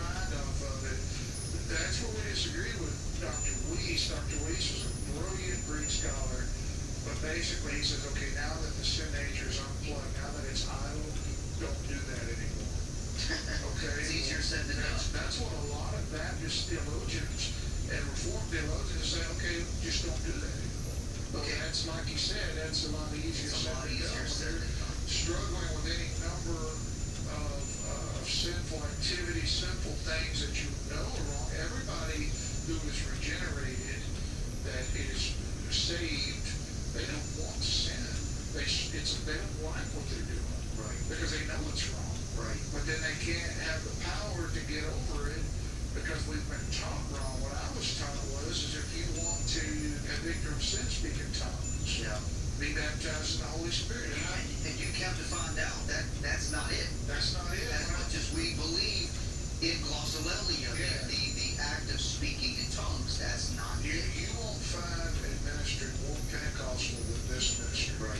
of it. That's where we disagree with Dr. Weiss. Dr. Weiss was a brilliant Greek scholar, but basically he says, okay, now that the sin nature is unplugged, now that it's idle, don't do that anymore. Okay? It's easier said than done. That's what a lot of Baptist theologians and Reformed theologians say, okay, just don't do that anymore. But that's, like you said, that's a lot easier said than done. Struggling with any number of sinful activities, sinful things that you know are wrong. Everybody who is regenerated, that is saved, they don't want to sin. They don't like what they're doing. Right. Because they know it's wrong. Right. But then they can't have the power to get over it because we've been taught wrong. What I was taught was, is if you want to have victory of sin, speak in tongues. Yeah. Be baptized in the Holy Spirit. And you come to find out that that's not it. That's not it. As much as we believe in glossolalia, the act of speaking in tongues, that's not it. You won't find a ministry more Pentecostal than this ministry. Right.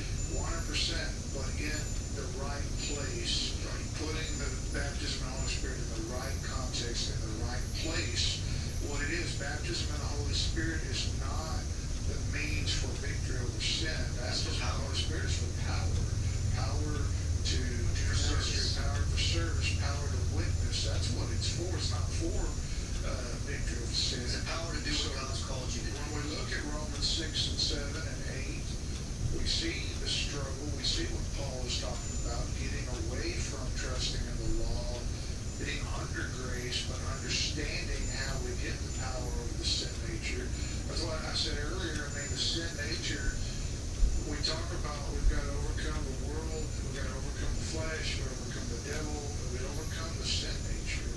100%, but in the right place. Right. Putting the baptism in the Holy Spirit in the right context, in the right place. What it is, baptism in the Holy Spirit is not the means for victory over sin. That's what the Holy Spirit is for power. Power to do ministry, power for service, power to witness. That's what it's for. It's not for victory over sin. It's a power to do what God's called you to do. When we look at Romans 6 and 7 and 8, we see the struggle. We see what Paul is talking about, getting away from trusting in the law, being under grace, but understanding how we get the power over the sin nature. That's why I said earlier, the sin nature, we talk about we've got to overcome the world, we've got to overcome the flesh, we've got to overcome the devil, we overcome the sin nature.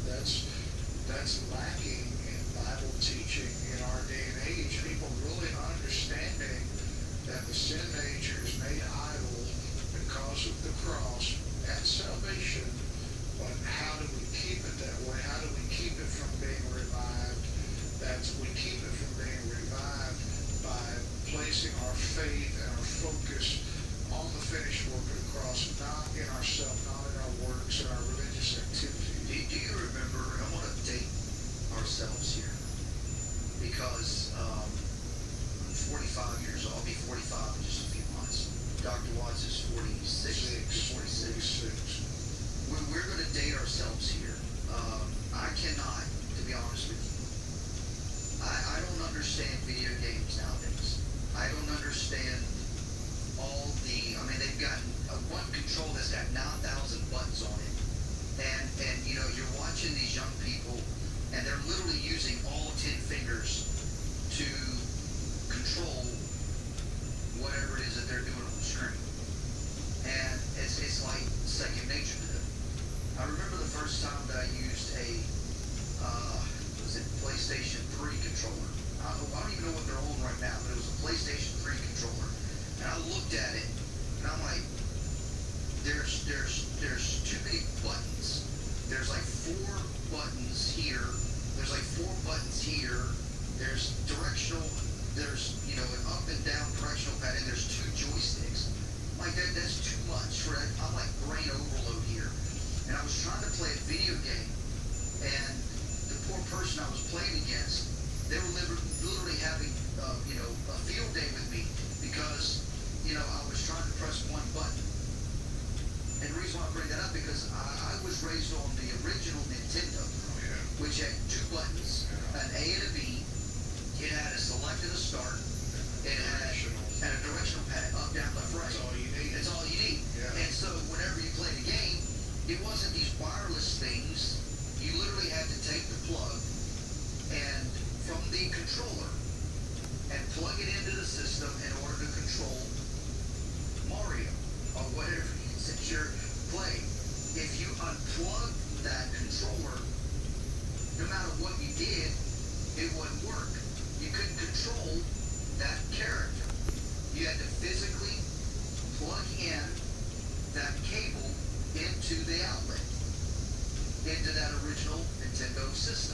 That's lacking in Bible teaching in our day and age. People really not understanding that the sin nature is made idle because of the cross and salvation. But how do we keep it that way? How do we keep it from being revived? We keep it from being revived by placing our faith and our focus on the finished work of the cross, not in ourselves, not in our works and our religious activities. Do you remember, I want to date ourselves here, because I'm 45 years old. I'll be 45 in just a few months. Dr. Watts is 46. We're going to date ourselves here. I cannot, to be honest with you, I don't understand video games nowadays. I don't understand all they've got one control that's got 9,000 buttons on it. And you're watching these young people, and they're literally using all 10 fingers to control whatever it is that they're doing on the screen. And it's like second nature to them. I remember the first time that I used a PlayStation 3 controller. I don't even know what they're on right now, but it was a PlayStation 3 controller. And I looked at it, and I'm like, there's too many buttons. There's like 4 buttons here. There's like 4 buttons here. There's directional. There's an up and down directional pad, and there's 2 joysticks. Like that's too much for that. I'm like brain overload here. And I was trying to play a video game, and the poor person I was playing against, they were literally having a field day with me because I was trying to press one button. And the reason why I bring that up, because I was raised on the original Nintendo, which had 2 buttons, an A and a B. It had a select and a start. It had a directional pad, up, down, left, right. That's all you need. That's all you need. Yeah. And so whenever you played a game, it wasn't these wireless things. You literally had to take the plug and from the controller and plug it into the system in order to control Mario or unplug that controller, no matter what you did, it wouldn't work. You couldn't control that character. You had to physically plug in that cable into the outlet, into that original Nintendo system.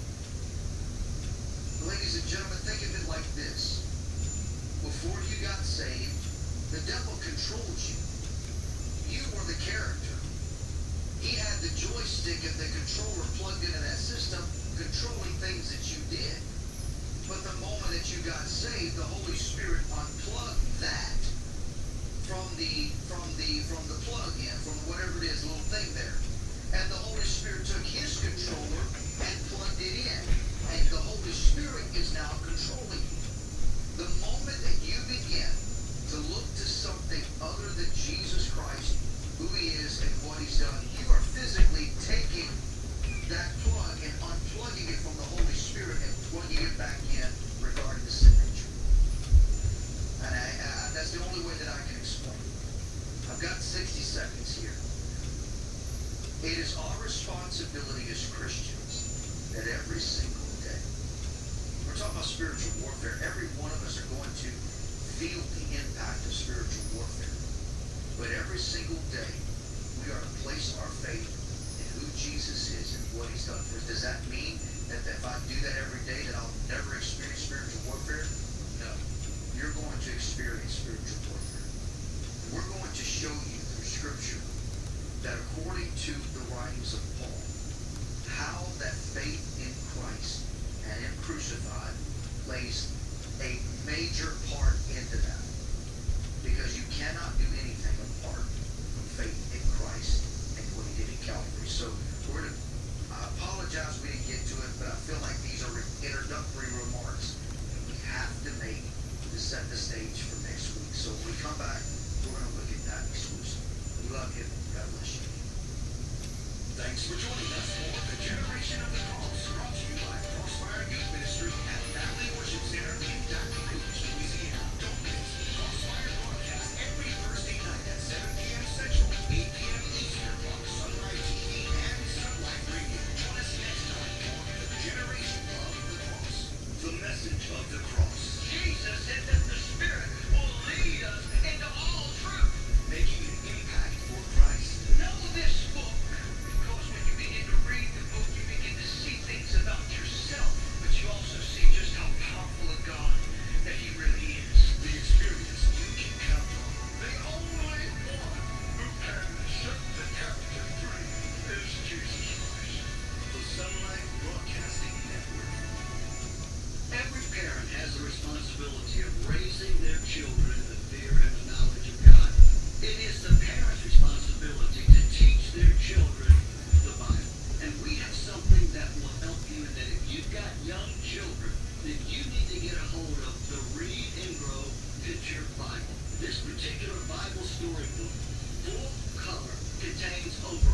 Ladies and gentlemen, think of it like this. Before you got saved, the devil controlled you. You were the character. He had the joystick and the controller plugged into that system, controlling things that you did. But the moment that you got saved, the Holy Spirit unplugged that from the plug-in, from whatever it is, little thing there. And the Holy Spirit took his controller and plugged it in. And the Holy Spirit is now controlling you. The moment that you begin to look to something other than Jesus Christ, who he is and what he's done, you are physically taking that plug and unplugging it from the Holy Spirit and plugging it back in regarding the sin nature. And that's the only way that I can explain it. I've got 60 seconds here. It is our responsibility as Christians that every single day, we're talking about spiritual warfare, every one of us are going to feel the impact of spiritual warfare. But every single day, we are to place our faith in who Jesus is and what he's done for us. Does that mean that if I do that every day, that I'll never experience spiritual warfare? No. You're going to experience spiritual warfare. We're going to show you through Scripture that according to the writings of Paul, how that faith in Christ and him crucified plays a major part into that. Because you cannot do anything apart from faith in Christ and what he did at Calvary. So I apologize we didn't get to it, but I feel like these are introductory remarks that we have to make to set the stage for next week. So when we come back, we're going to look at that exclusively. We love you. God bless you. Thanks for joining us for The Generation of the Cross, brought to you by Crossfire Youth Ministry at Family Worship Center in Baton Rouge, Louisiana. Don't miss Crossfire broadcast every Thursday night at 7 p.m. Central, 8 p.m. Eastern on Sunrise TV and Sunlight Radio. Join us next time for The Generation of the Cross. The message of the cross. Jesus said that the Spirit will lead us into all truth. Making an impact for Christ. Know this book, because when you begin to read the book, you begin to see things about yourself, but you also see just how powerful a God that he really is. The experience you can count on. The only one who can set the captive free is Jesus Christ. The Sunlight Broadcasting Network. Every parent has the responsibility of raising their children in the fear and the knowledge of God. It is the parent's responsibility to teach their children the Bible. And we have something that will help you in that. If you've got young children, then you need to get a hold of the Read and Grow Picture Bible. This particular Bible storybook, full color, contains over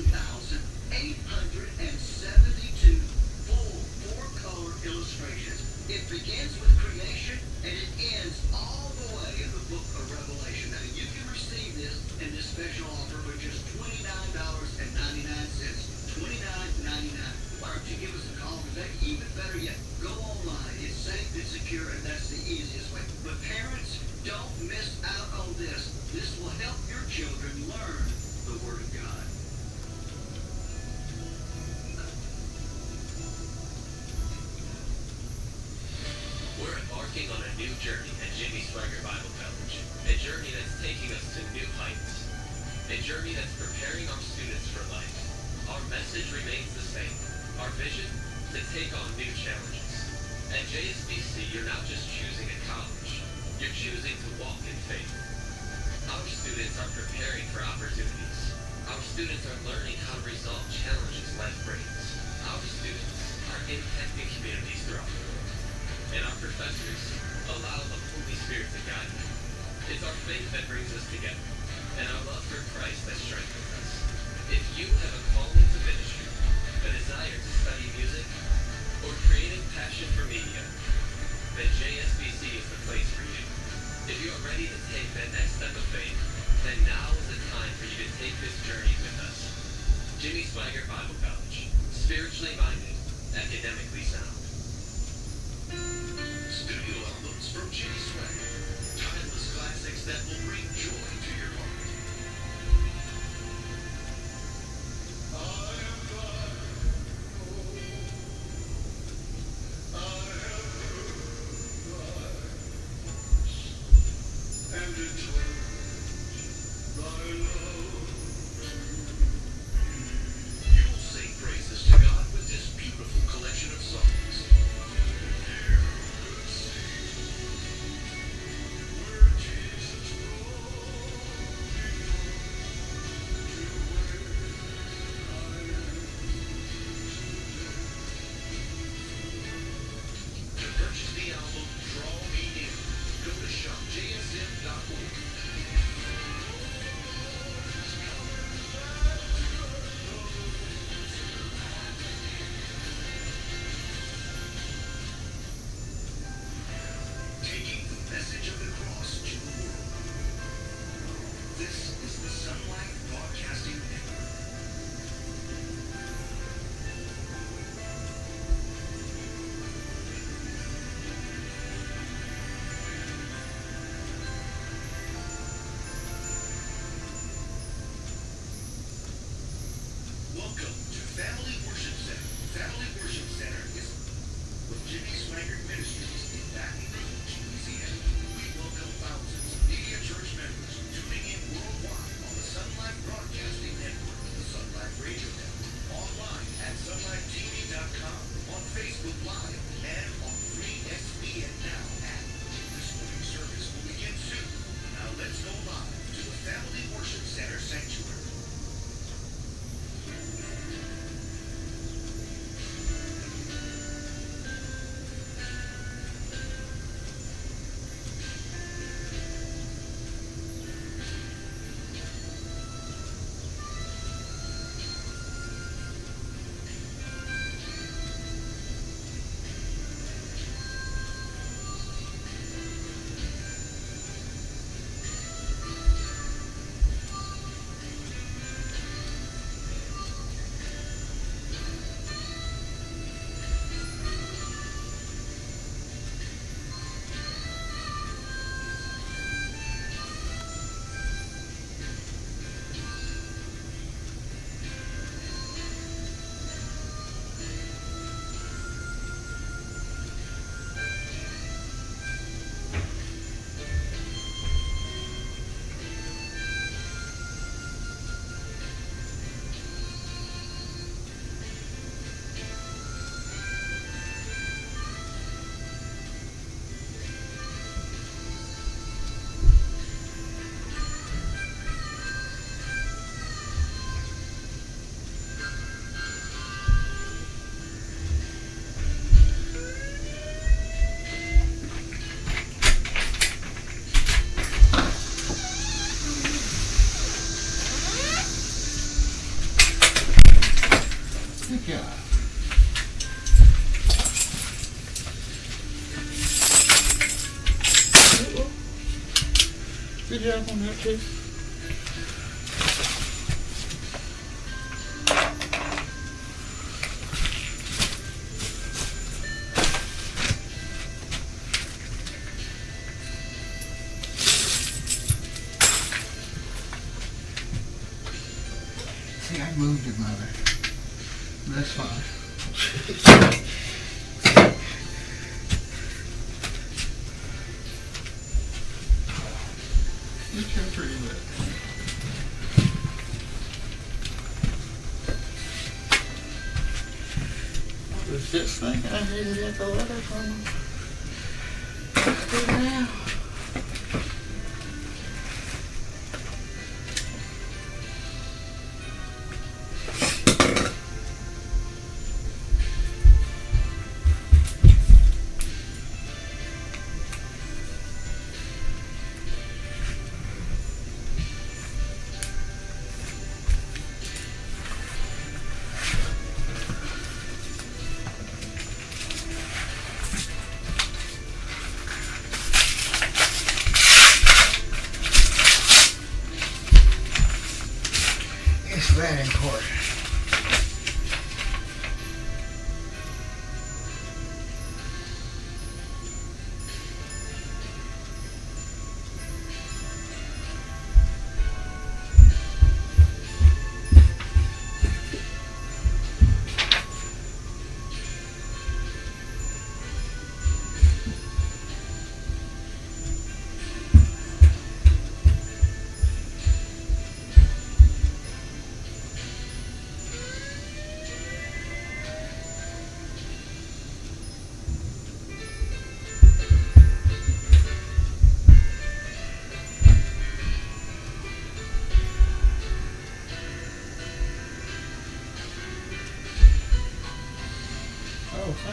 1,872 full 4-color illustrations. It begins with creation and it ends all the way in the book of Revelation. Now you can receive this in this special offer for just $29.99. $29.99. Why don't you give us a call? Because even better yet, go online. It's safe, it's secure, and that's the easiest way. But parents, don't miss out on this. This will help your children learn the Word of God. We're embarking on a new journey at Jimmy Swaggart Bible College. A journey that's taking us to new heights. A journey that's preparing our students for life. Our message remains the same. Our vision, to take on new challenges. At JSBC, you're not just choosing a college. You're choosing to walk in faith. Our students are preparing for opportunities. Our students are learning how to resolve challenges life brings. Our students are impacting communities throughout the world. And our professors allow the Holy Spirit to guide them. It's our faith that brings us together, and our love for Christ that strengthens us. If you have a calling to ministry, a desire to study music, or creating passion for media, then JSBC is the place for you. If you are ready to take that next step of faith, then now is the time for you to take this journey with us. Jimmy Swaggart Bible College. Spiritually minded, academically sound. Studio albums from Jimmy Swaggart. Timeless classics that will bring joy to your heart. You will sing praises to God with this beautiful collection of songs. To purchase the album Draw Me In, go to shopjsm.org. Taking the message of the cross to the world. This is the Sun Life Broadcasting Network. Welcome to Family Worship Center. Family Worship Center is with Jimmy Swaggart Ministries in Baton Rouge, Louisiana. We welcome thousands of media church members tuning in worldwide on the Sun Life Broadcasting Network, the Sun Life Radio Network, online at sunlifetv.com, on Facebook Live, and on Free SBN Now app. This morning's service will begin soon. Now let's go live to the Family Worship Center Sanctuary. Good job. Good job on that too. See, I moved it, Mother. That's fine. You can pretty wet. What was this thing I needed at the letter from? Let's do it now. It's that important.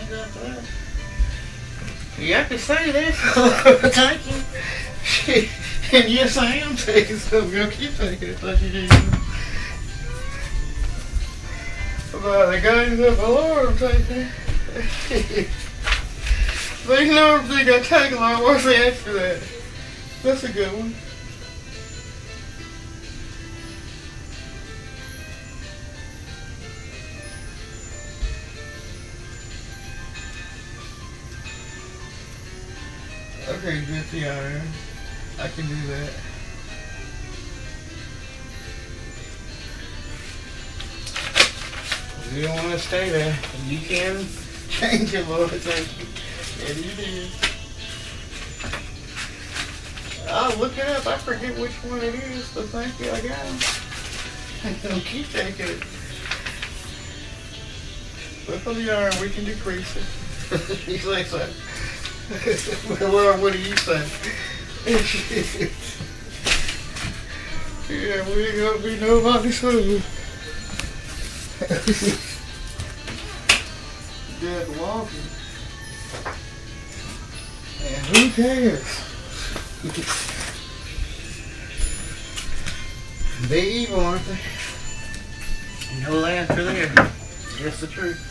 after that. Yeah, I can say that. Thank you. And yes, I am taking some. I'm going to keep taking it. Thank you, Jesus. By the guidance of the Lord, I'm taking it. They never think I take a lot. What's the after that? That's a good one. Okay, get the iron. I can do that. You don't want to stay there. You can change it, Lord. Thank you. And you did. I'll look it up. I forget which one it is, but thank you. I got it. I'll keep taking it. Look on the iron. We can decrease it. He's like that. Well, what do you say? Yeah, we ain't gonna be nobody's husband. Dead walking. And who cares? They evil, aren't they? No land for there. That's the truth.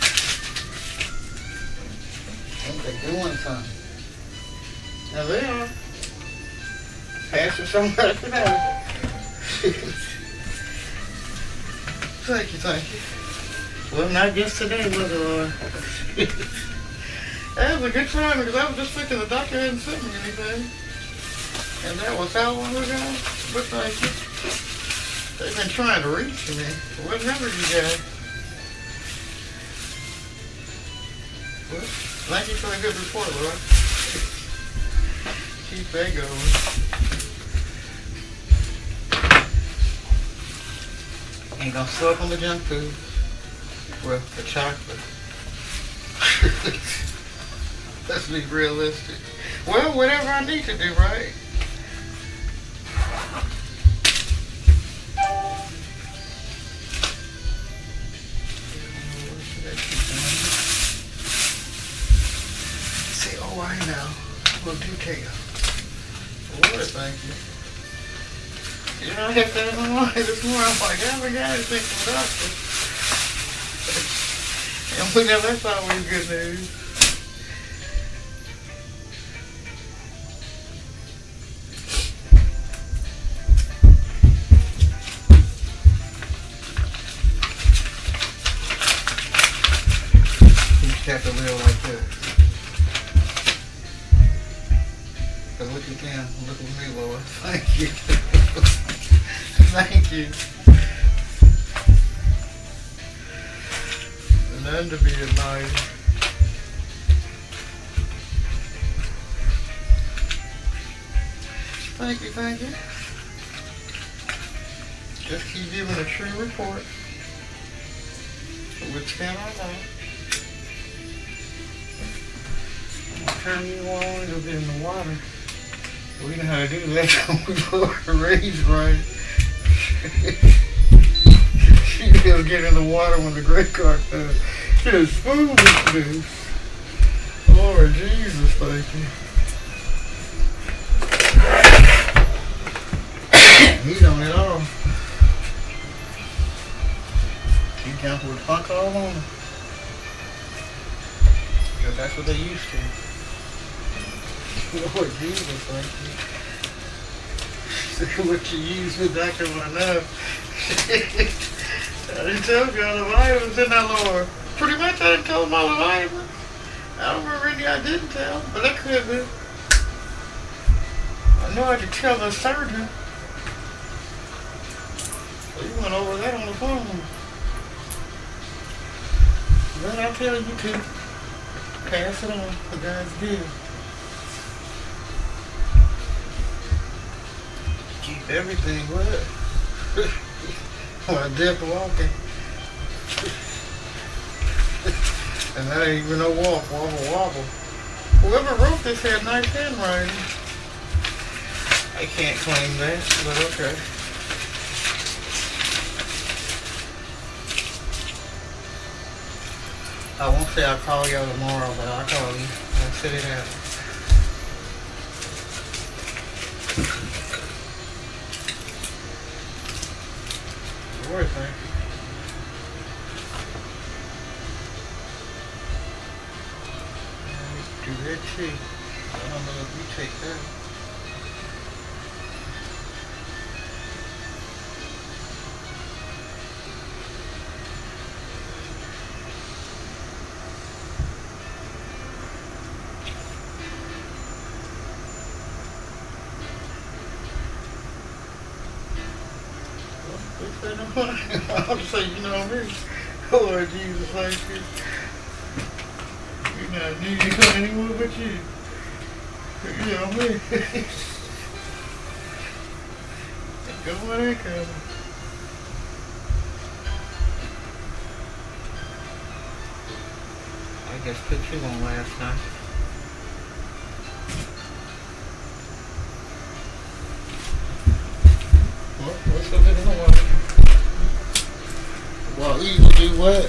They doing something. Now they are. Pastor somebody today. Thank you. Well, not just today, was it, Lord? That was a good time because I was just thinking the doctor hadn't sent me anything. And that was how long ago? But thank you. They've been trying to reach me. Remember you guys. Well, thank you for a good report, Lord. Keep that going. Ain't gonna slow up on the junk food. Well, the chocolate. Let's be realistic. Well, whatever I need to do, right? See, oh, I know. Little detail. Lord, thank you. You know, I had that in my mind this morning. I'm like, I haven't got anything from the doctor. And we never thought we was good news. You just have to live like this. Because look at them. Look at me, Lord. Thank you. Thank you. None to be admired. Thank you. Just keep giving a true report. Which can I know? I'll turn you on, go get in the water. We know how to do that when we were raised right. She will get in the water when the great cart does. Just foolish. Lord Jesus, thank you. He's on it all. He counts with punk all on him. Because that's what they used to. Lord Jesus, thank you. What you use with that one, I know. I didn't tell you all the vitamins in that, Lord. Pretty much I didn't tell them all the vitamins. I don't remember any I didn't tell, but that could be. I know I could tell the surgeon. Well, you went over that on the phone. But I'll tell you to pass it on. The God's good. Keep everything wet. When death walking. And that ain't even no walk, wobble. Whoever wrote this had nice handwriting. I can't claim that, but okay. I won't say I'll call y'all tomorrow, but I'll call you. I'll set it out. Lord, thank you. Do that too. I don't know if you take that. I'm just saying, you know me. Lord Jesus, thank you. You know, need to come anywhere but you. You know me. Go where they come. I guess put you on last night. What's up in the water? Well, you can do what?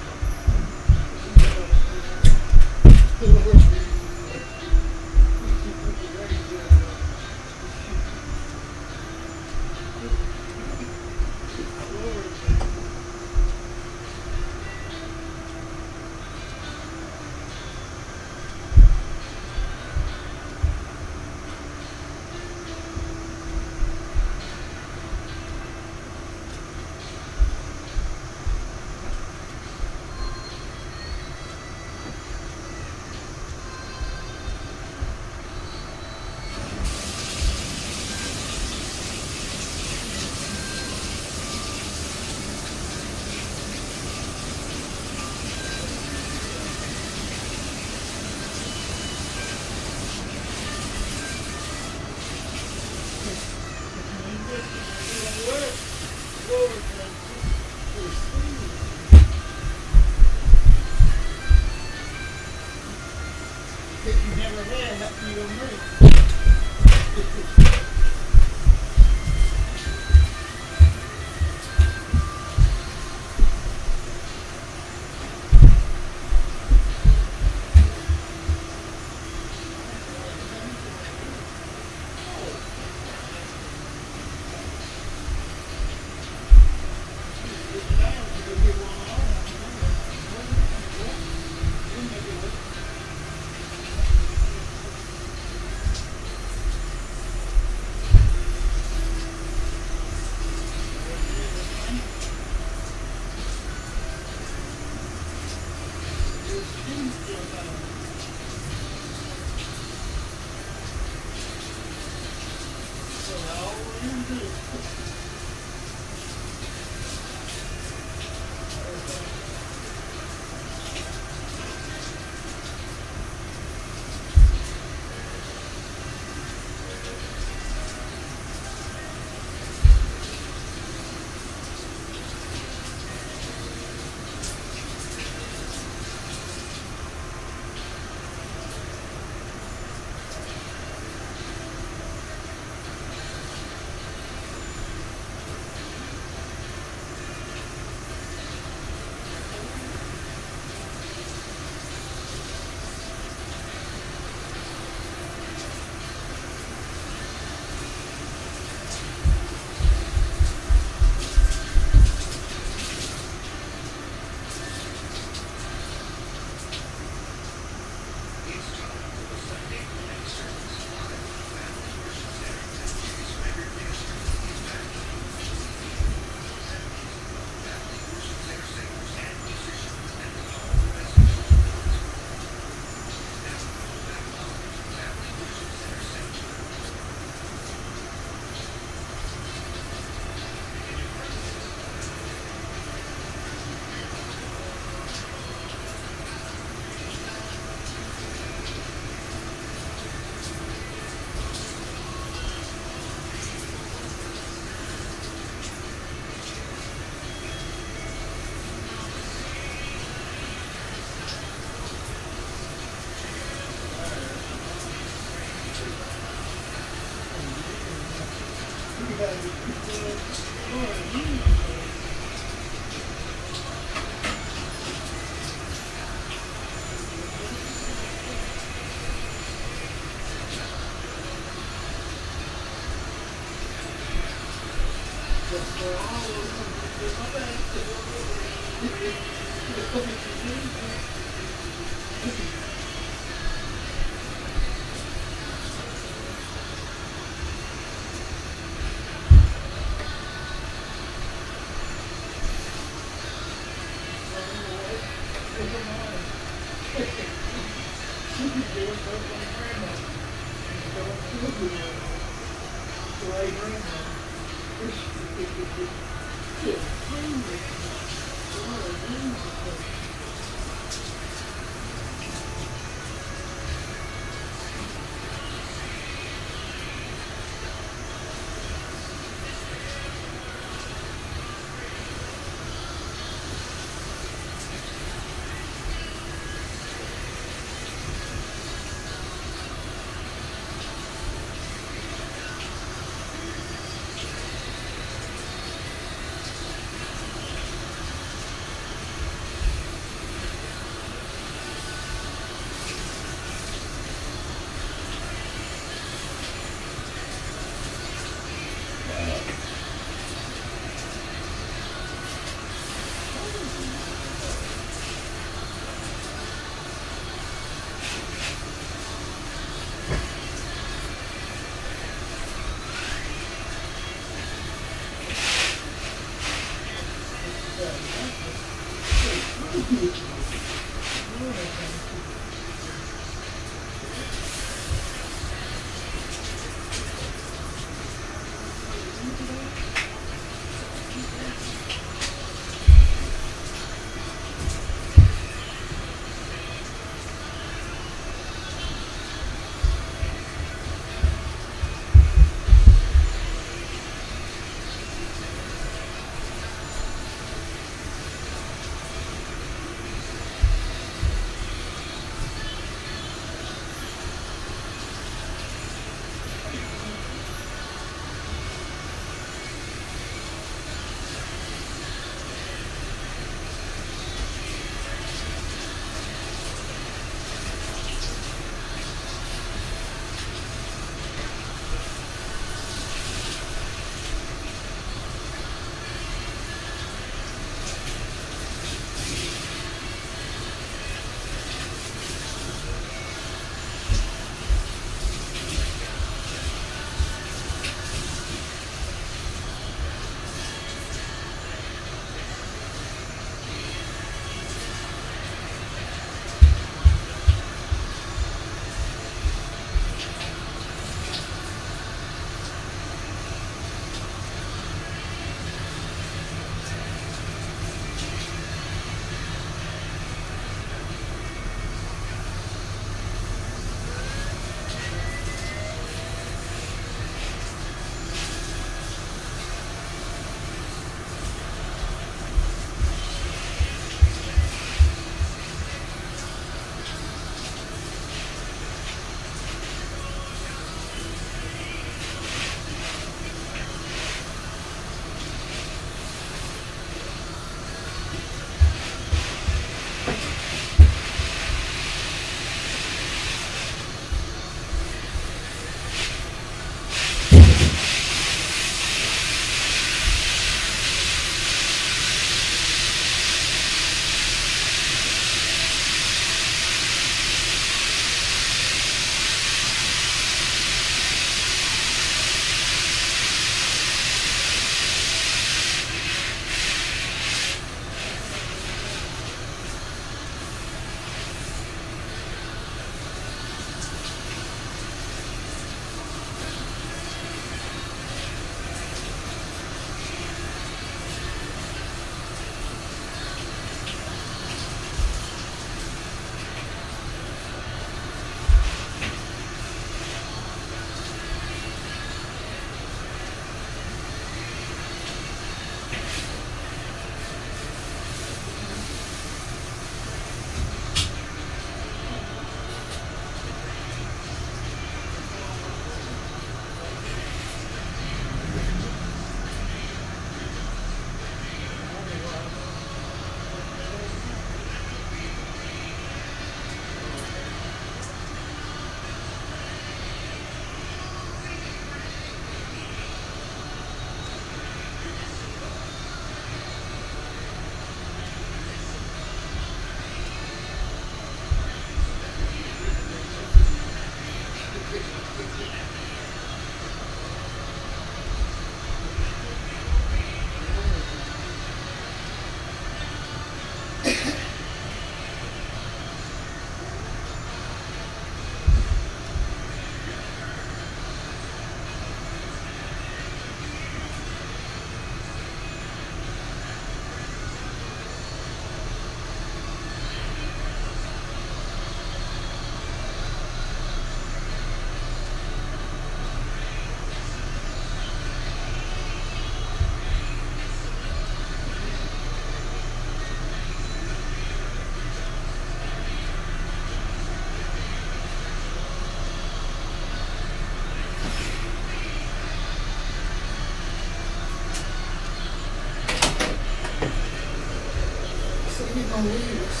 gonna lead us.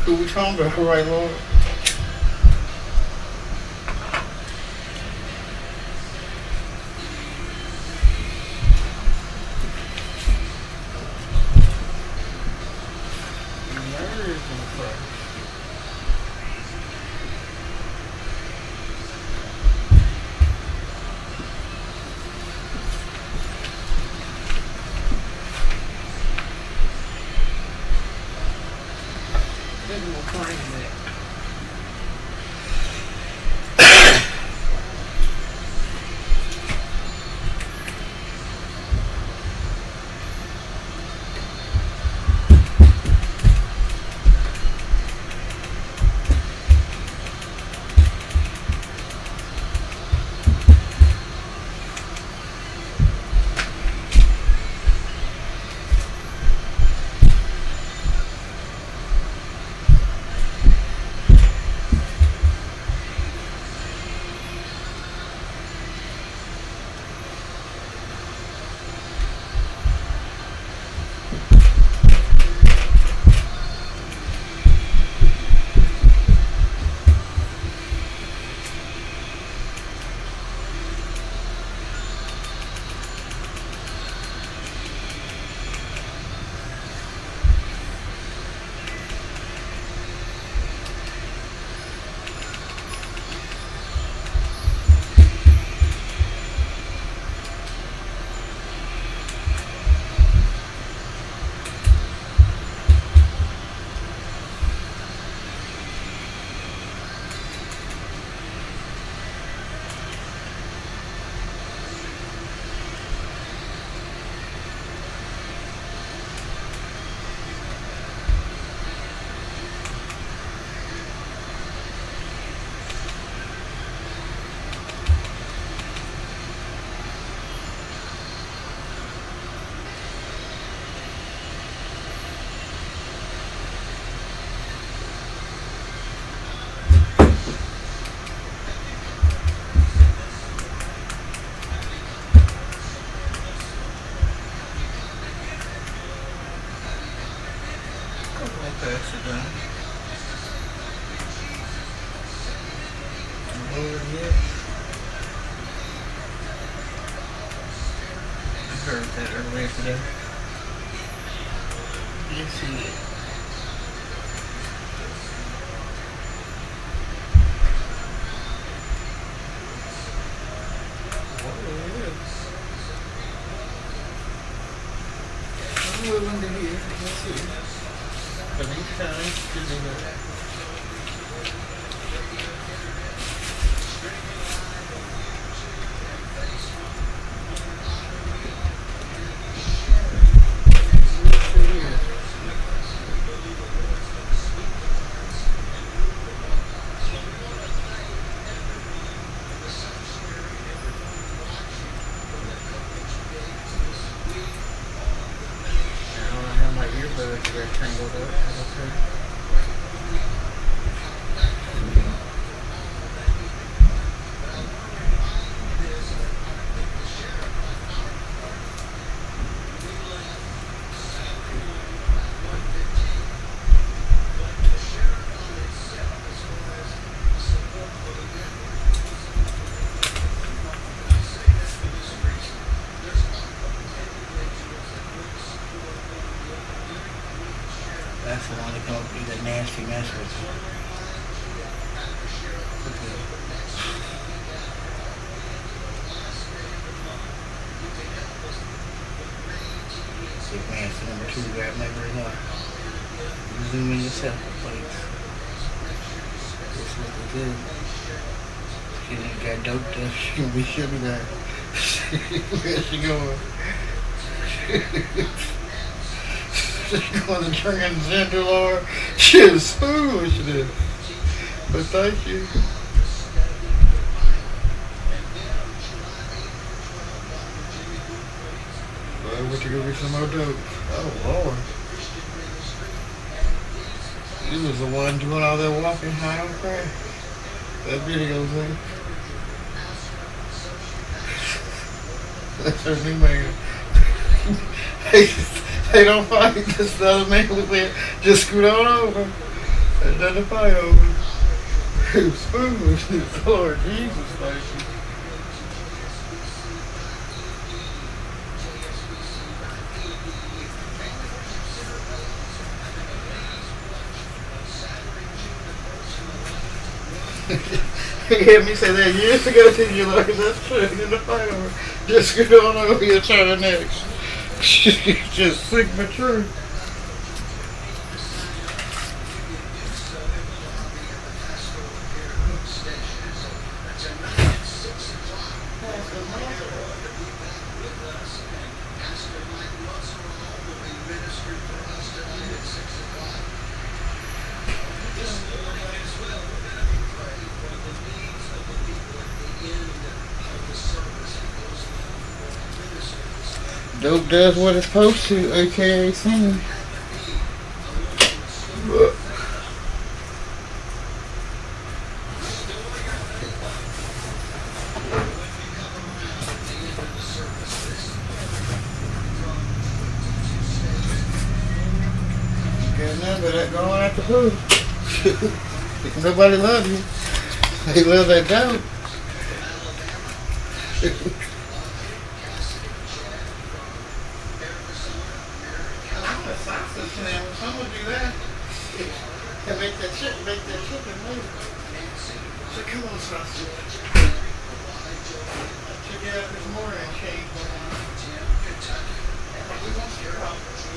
who we talking about, right, Lord? That's the one that gonna be the nasty mess with you. See, man, for number 2, grab never enough. Zoom in yourself, please. This looking good. She done got doped up. She gonna be sugar there. Where's she going? She's going to transgender, Lord. She is foolish, it is. But thank you. Well, I went to go get some more dope. Oh, Lord. You was the one doing all that walking high on crack. That video thing. That's her new man. They don't fight. This the other man was there. Just scoot on over. And then the fight over. Spoons. Lord Jesus, thank you. He had me say that years ago to you, like, that's true. In the fight over. Just get on over your turn next. Just sick but true. Dope does what it's supposed to, aka sing. Got nothing but that going out the hood. Nobody love you. They love that dope. Some would do that. And make that chicken move. So come on, sausage. I took it out this morning and changed my mind. We want your help.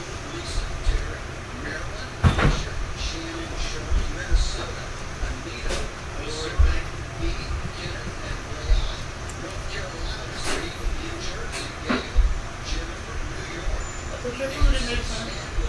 Put your food in there, son.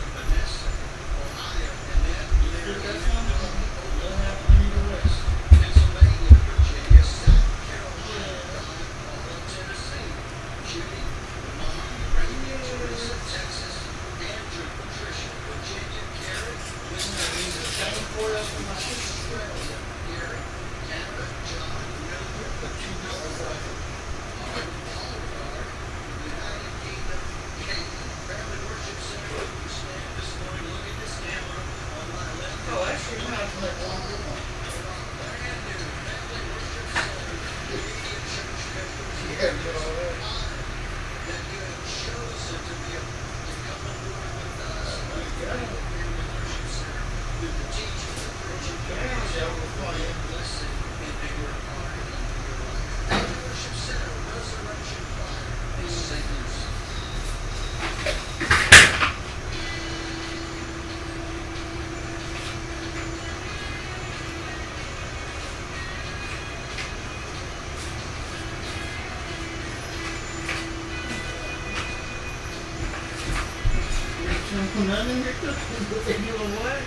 Nothing here to put you away.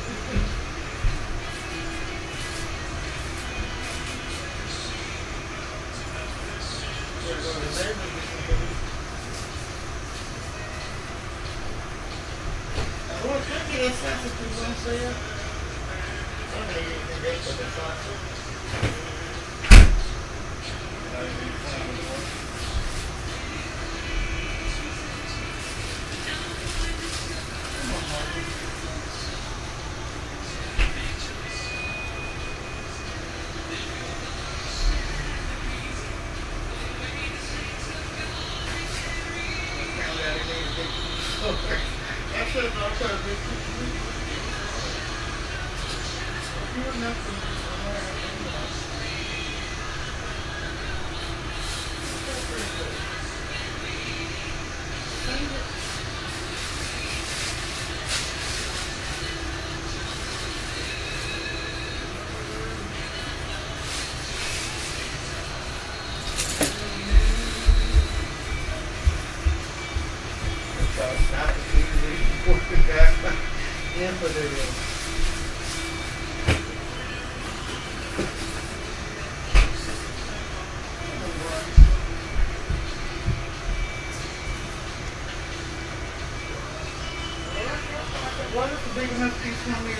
Well, can I get that sausage you want to say it? I don't know anything else but the sausage. Put it in. What is the big enough piece for me?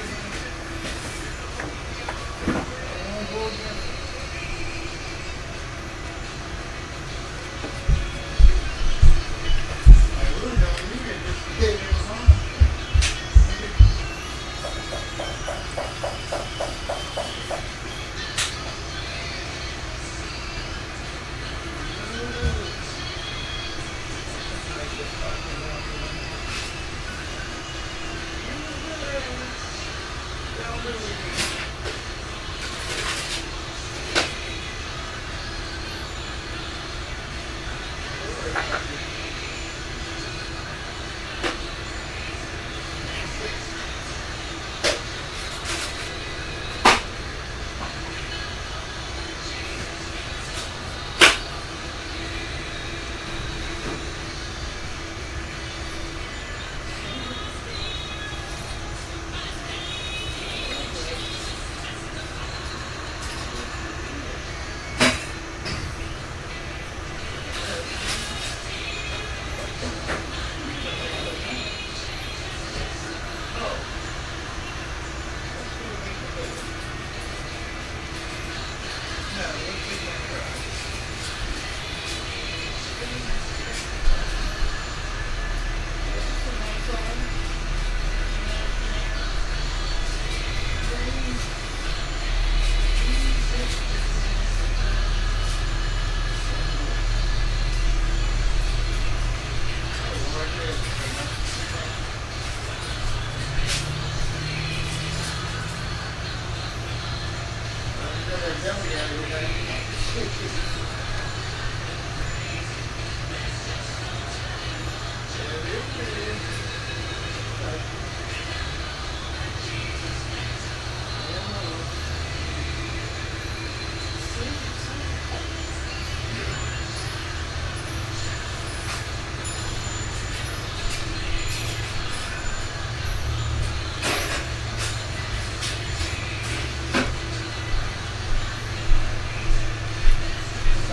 I really don't need it. Just get it on.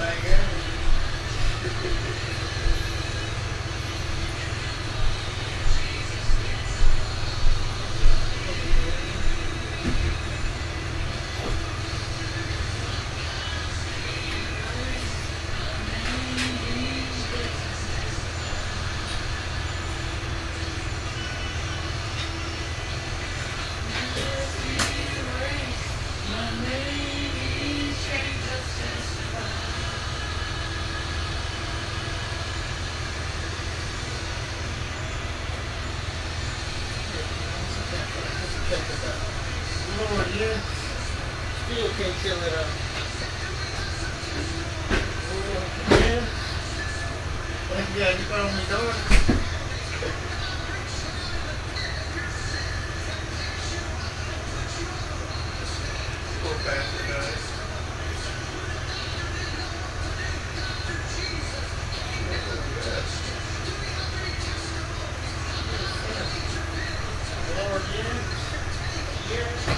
everything else. Lord, yeah. Still can't kill it out. Lord, yeah. Thank God you found me, daughter. Poor bastard guy. Lord, yeah. Yeah.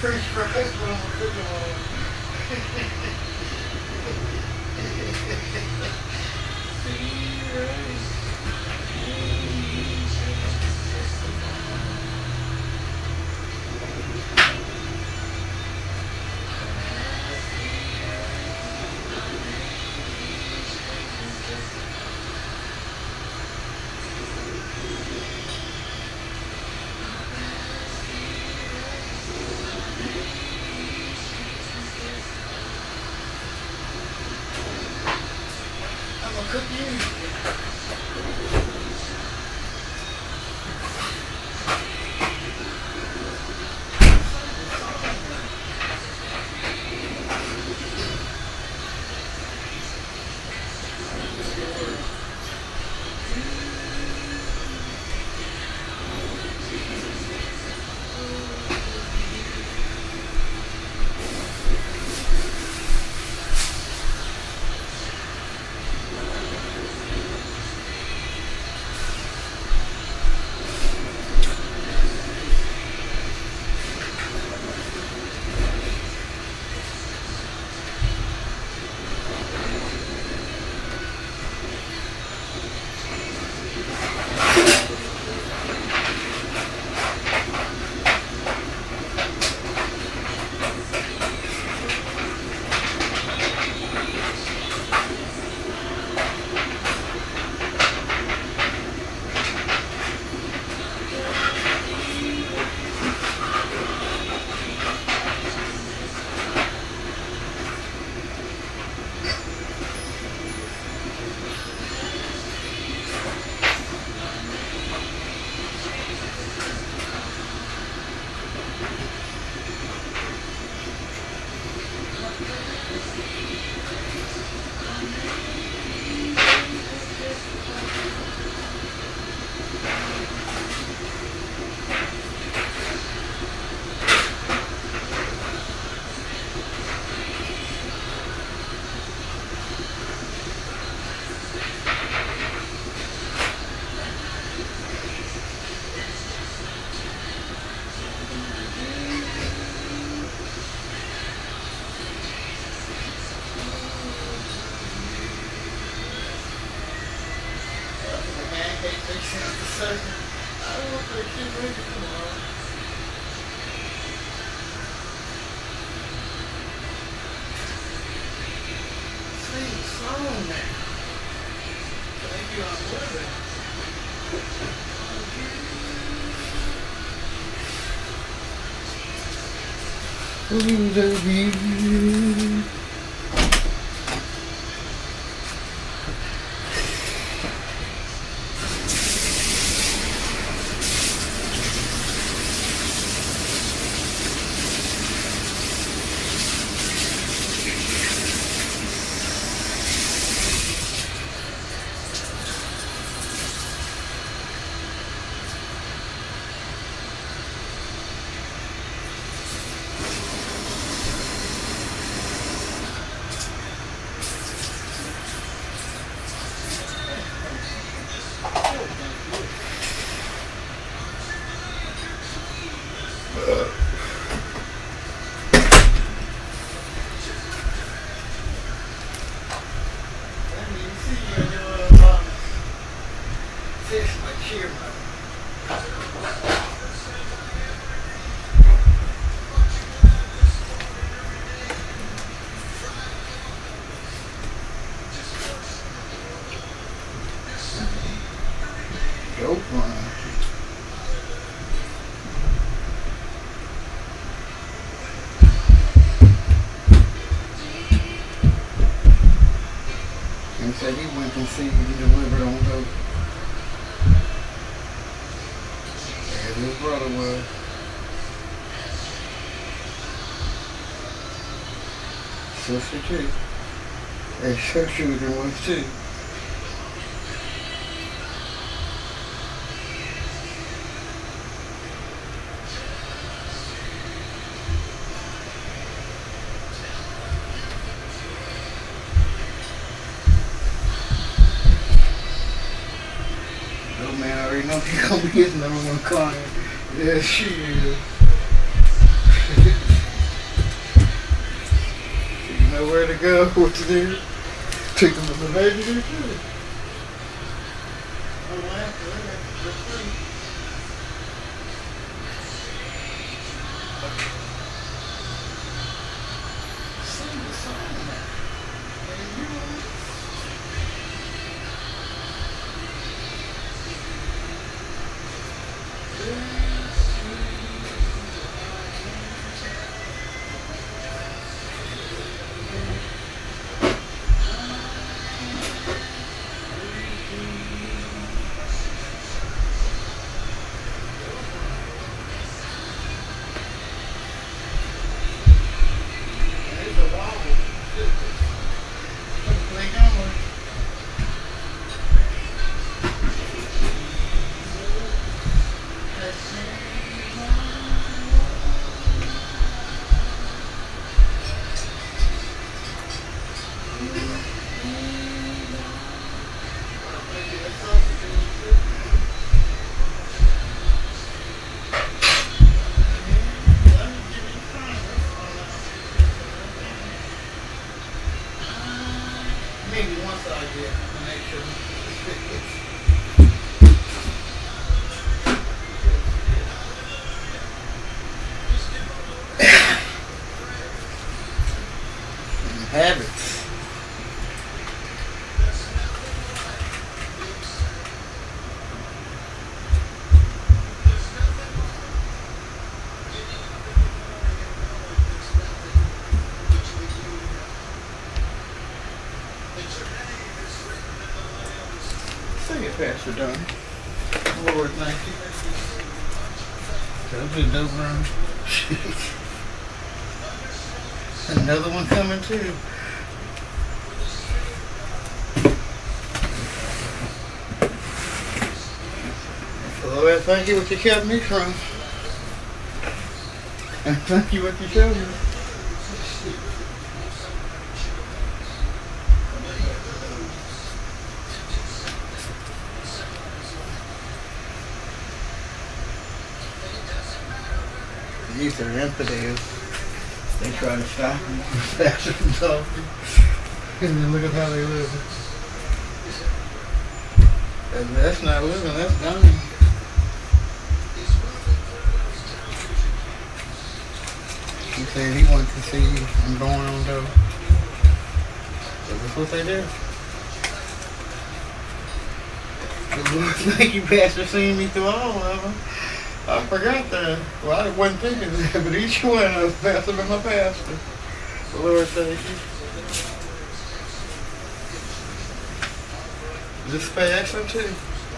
French fries, but I'm gonna cook them all. I'm gonna cook you. Sister too. And her children was too. Oh man, I already know he's gonna be his number one client. Yeah, she is. know where to go, what to do. Took them to the baby do too. Oh, wow, they're free. Sing the song now. And you maybe once I get an extra habits. Sing it, Pastor Don. Lord, thank you. That'll be a dope run. Another one coming too. Lord, thank you what you kept me from. And thank you what you showed me. These are infidels. They try to stop me from passing talking. And then look at how they live. And that's not living, that's dying. He said he wanted to see you. I'm going on though. So that's what they do. Thank you, Pastor, seeing me through all of them. I forgot that. Well, I wasn't thinking that, but each one of us passed been my pastor. Lord, thank you. Just fast one too.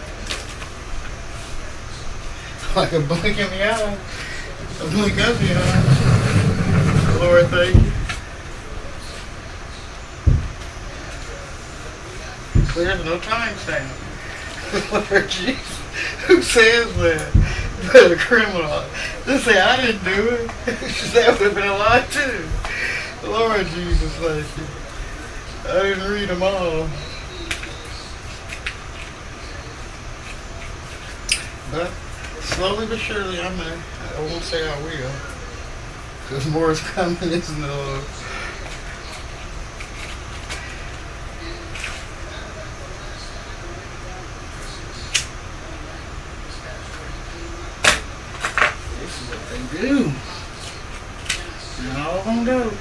Like a blink in the eye. A blink of the eye. Lord, thank you. There's no time stamp. Lord Jesus. Who says that? But a criminal. Just say, I didn't do it. That would have been a lie too. Lord Jesus, thank you. I didn't read them all. But slowly but surely I may. I won't say I will. Because more is coming, isn't it, Lord? Do. And all of them go.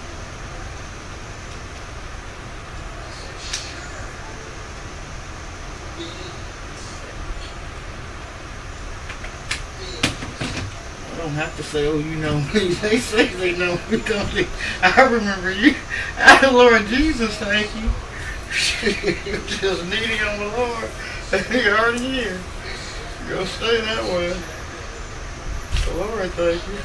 I don't have to say, oh, you know me. They say they know me, don't they? I remember you. Lord Jesus, thank you. You're just needy on the Lord. You're already here. Go stay that way. Lord, thank you.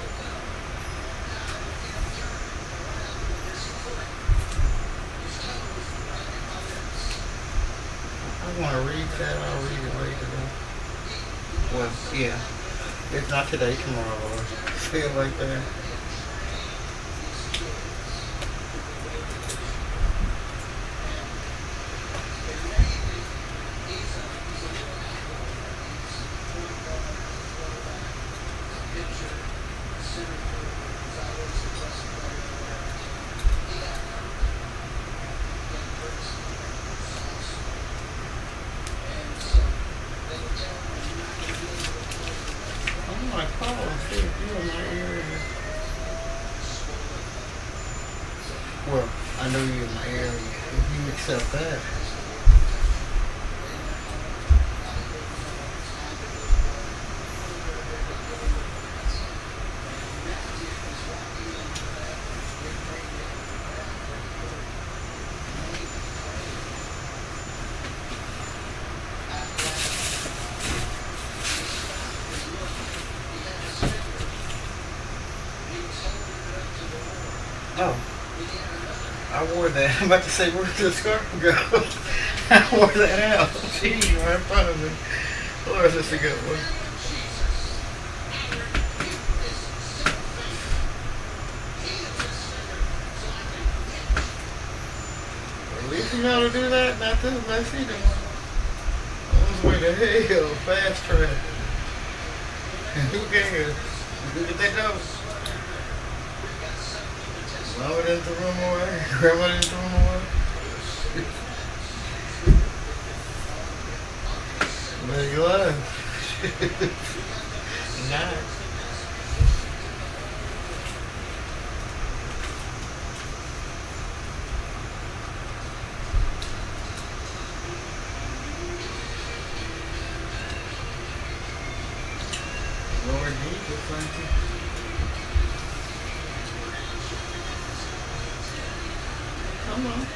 I want to read that. I'll read it later. Well, yeah. If not today, tomorrow. Or say it like that. Well, I know you're in my area. If you accept that. Oh, I wore that. I'm about to say, where'd the scarf go? I wore that out. Jeez, right in front of me. Where's this a good one? At least you know how to do that. Not this messy doing. I was way to hell. Fast track. Who cares? Look at that go. Mama didn't throw them away. Grandma didn't throw them away. There you are. Nice. Lord Jesus, thank you. Come on.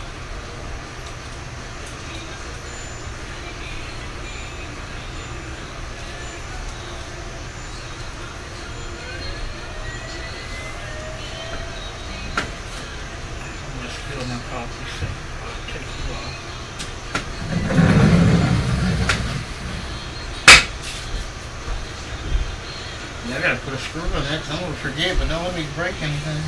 I'm gonna spill my coffee, so I'll take it off. Yeah, I gotta put a screw in that because I'm gonna forget, but don't let me break anything.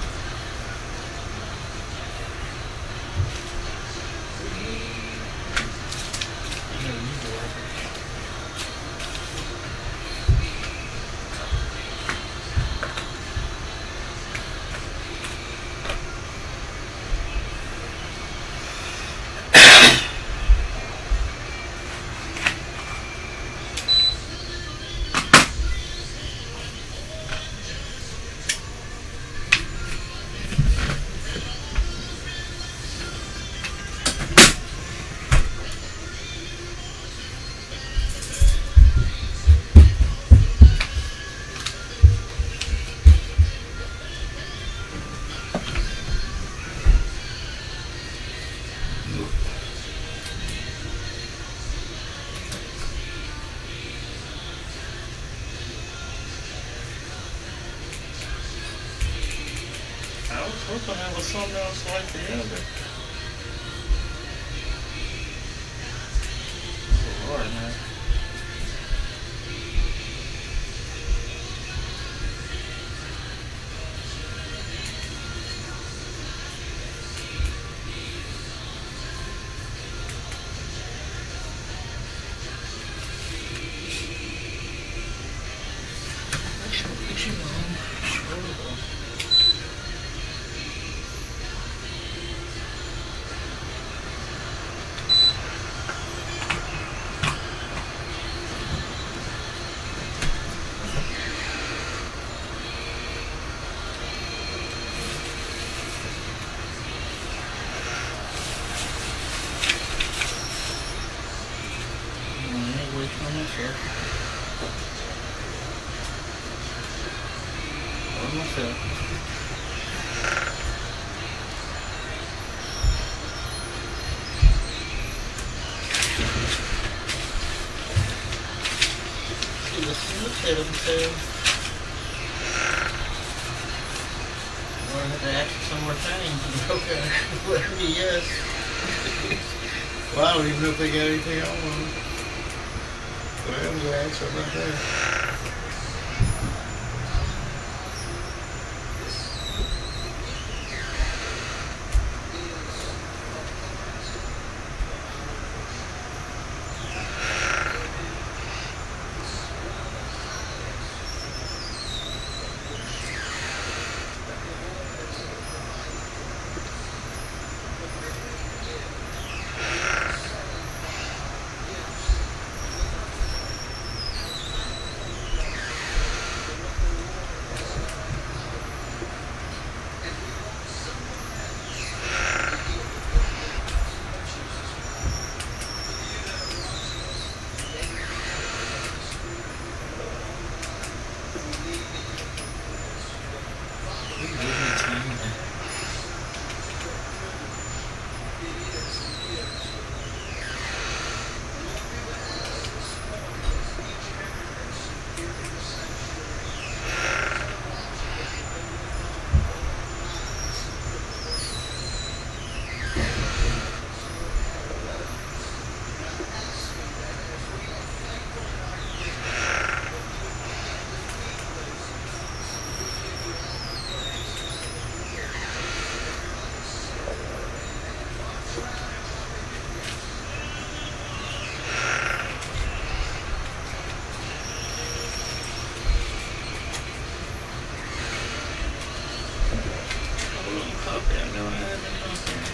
I was hoping that was something else like the other. Oh, Lord, man. I should put you on. Sure. Or myself. Let's see what themselves. Or have to ask some more things. Okay. Whatever, yes. Well, I don't even know if they got anything on them. Well, I'm going to ask them right there. coffee. I know I haven't nothing.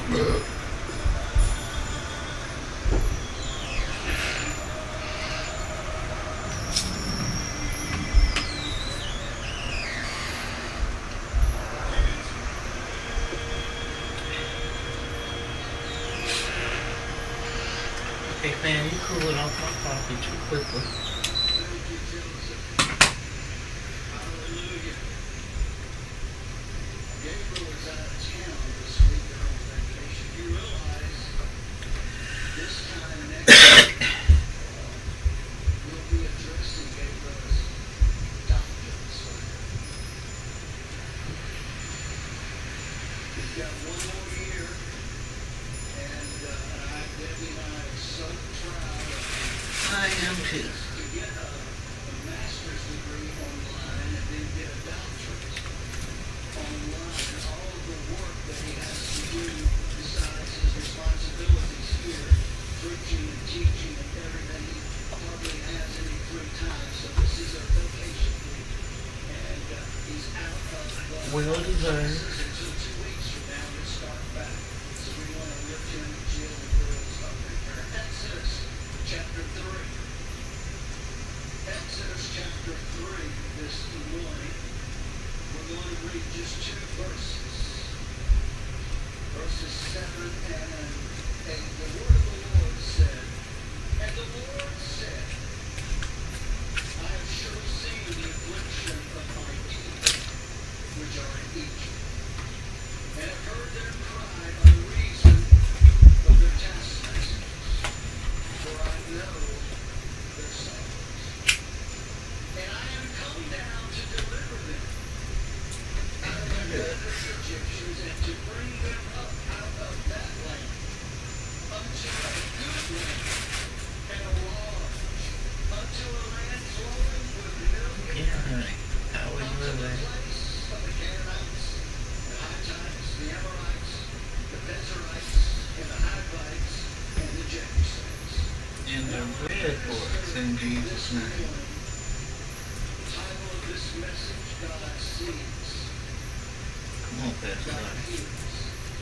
Hey man, you cooling off my coffee too quickly. Hallelujah. Gabriel was out of town this week on vacation. You realize this time next week we'll be addressing Gabriel's doctorate surgery. We've got one more year, and Debbie and I are so proud of I am too. to get a master's degree online and then get a doctorate online. All of the work that he has to do besides his responsibilities here, preaching and teaching and everything, he hardly has any free time. So this is a vacation week. And he's out of Well deserved. until 2 weeks from now to start back. So we want to lift him and Jill and girls up in prayer. Exodus chapter 3. Exodus chapter 3 this morning. We're going to read just 2 verses. Verses 7 and 8. The word of the Lord said, and the Lord said, I have surely seen the affliction of my people, which are in Egypt, and have heard their cry by reason of their taskmasters, for I know their sorrows. And I am come down to deliver them out of the hand of the Egyptians, and to bring them up out of that land unto a good land and a large, unto a land flowing with milk and Yeah, honey, I was unto the living. place of the Canaanites, the Hittites, the Amorites, the Pezerites, and the Hivites, and the Jebusites. And the bread for us in Jesus' name. The title of this message, God sees, Come on, Pastor. God hears,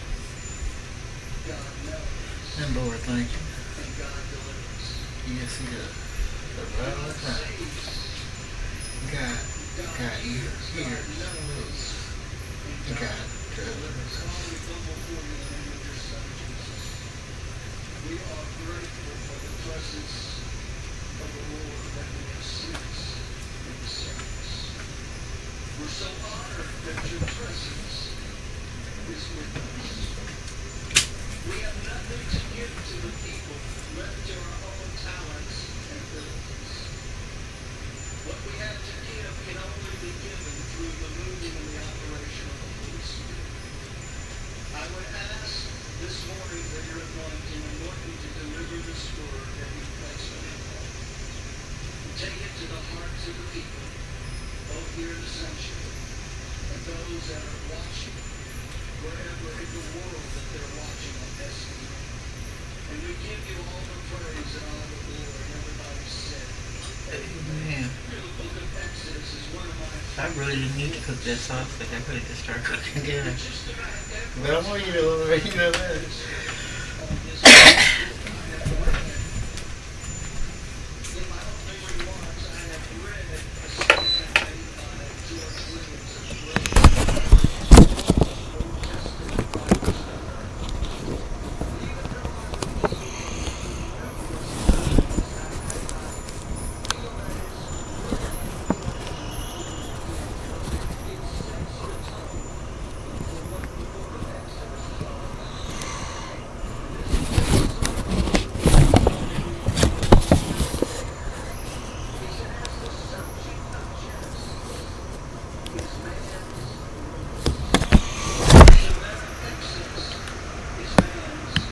God knows, And Lord, thank you. and God delivers. Yes, He does. The right on God time. sees, God hears, hears, God knows, and God delivers. Father, we come before you in the name of your Son, Jesus. We are grateful for the presence of the Lord that we have sensed in the service. We're so honored that your presence is with us. We have nothing to give to the people left to our own talents and abilities. What we have to give can only be given through the moving and the operation of the Holy Spirit. I would ask this morning that your anointing anoint me to deliver this word that you placed on your heart. Take it to the hearts of the people, both here in the sanctuary and those that are watching wherever in the world that they're watching on SB. And we give you all the praise and all the glory. And everybody said, Amen. the book of Exodus is one of my I really didn't need to cook that sausage. I could have just started cooking dinner. just about every But I want you to know that.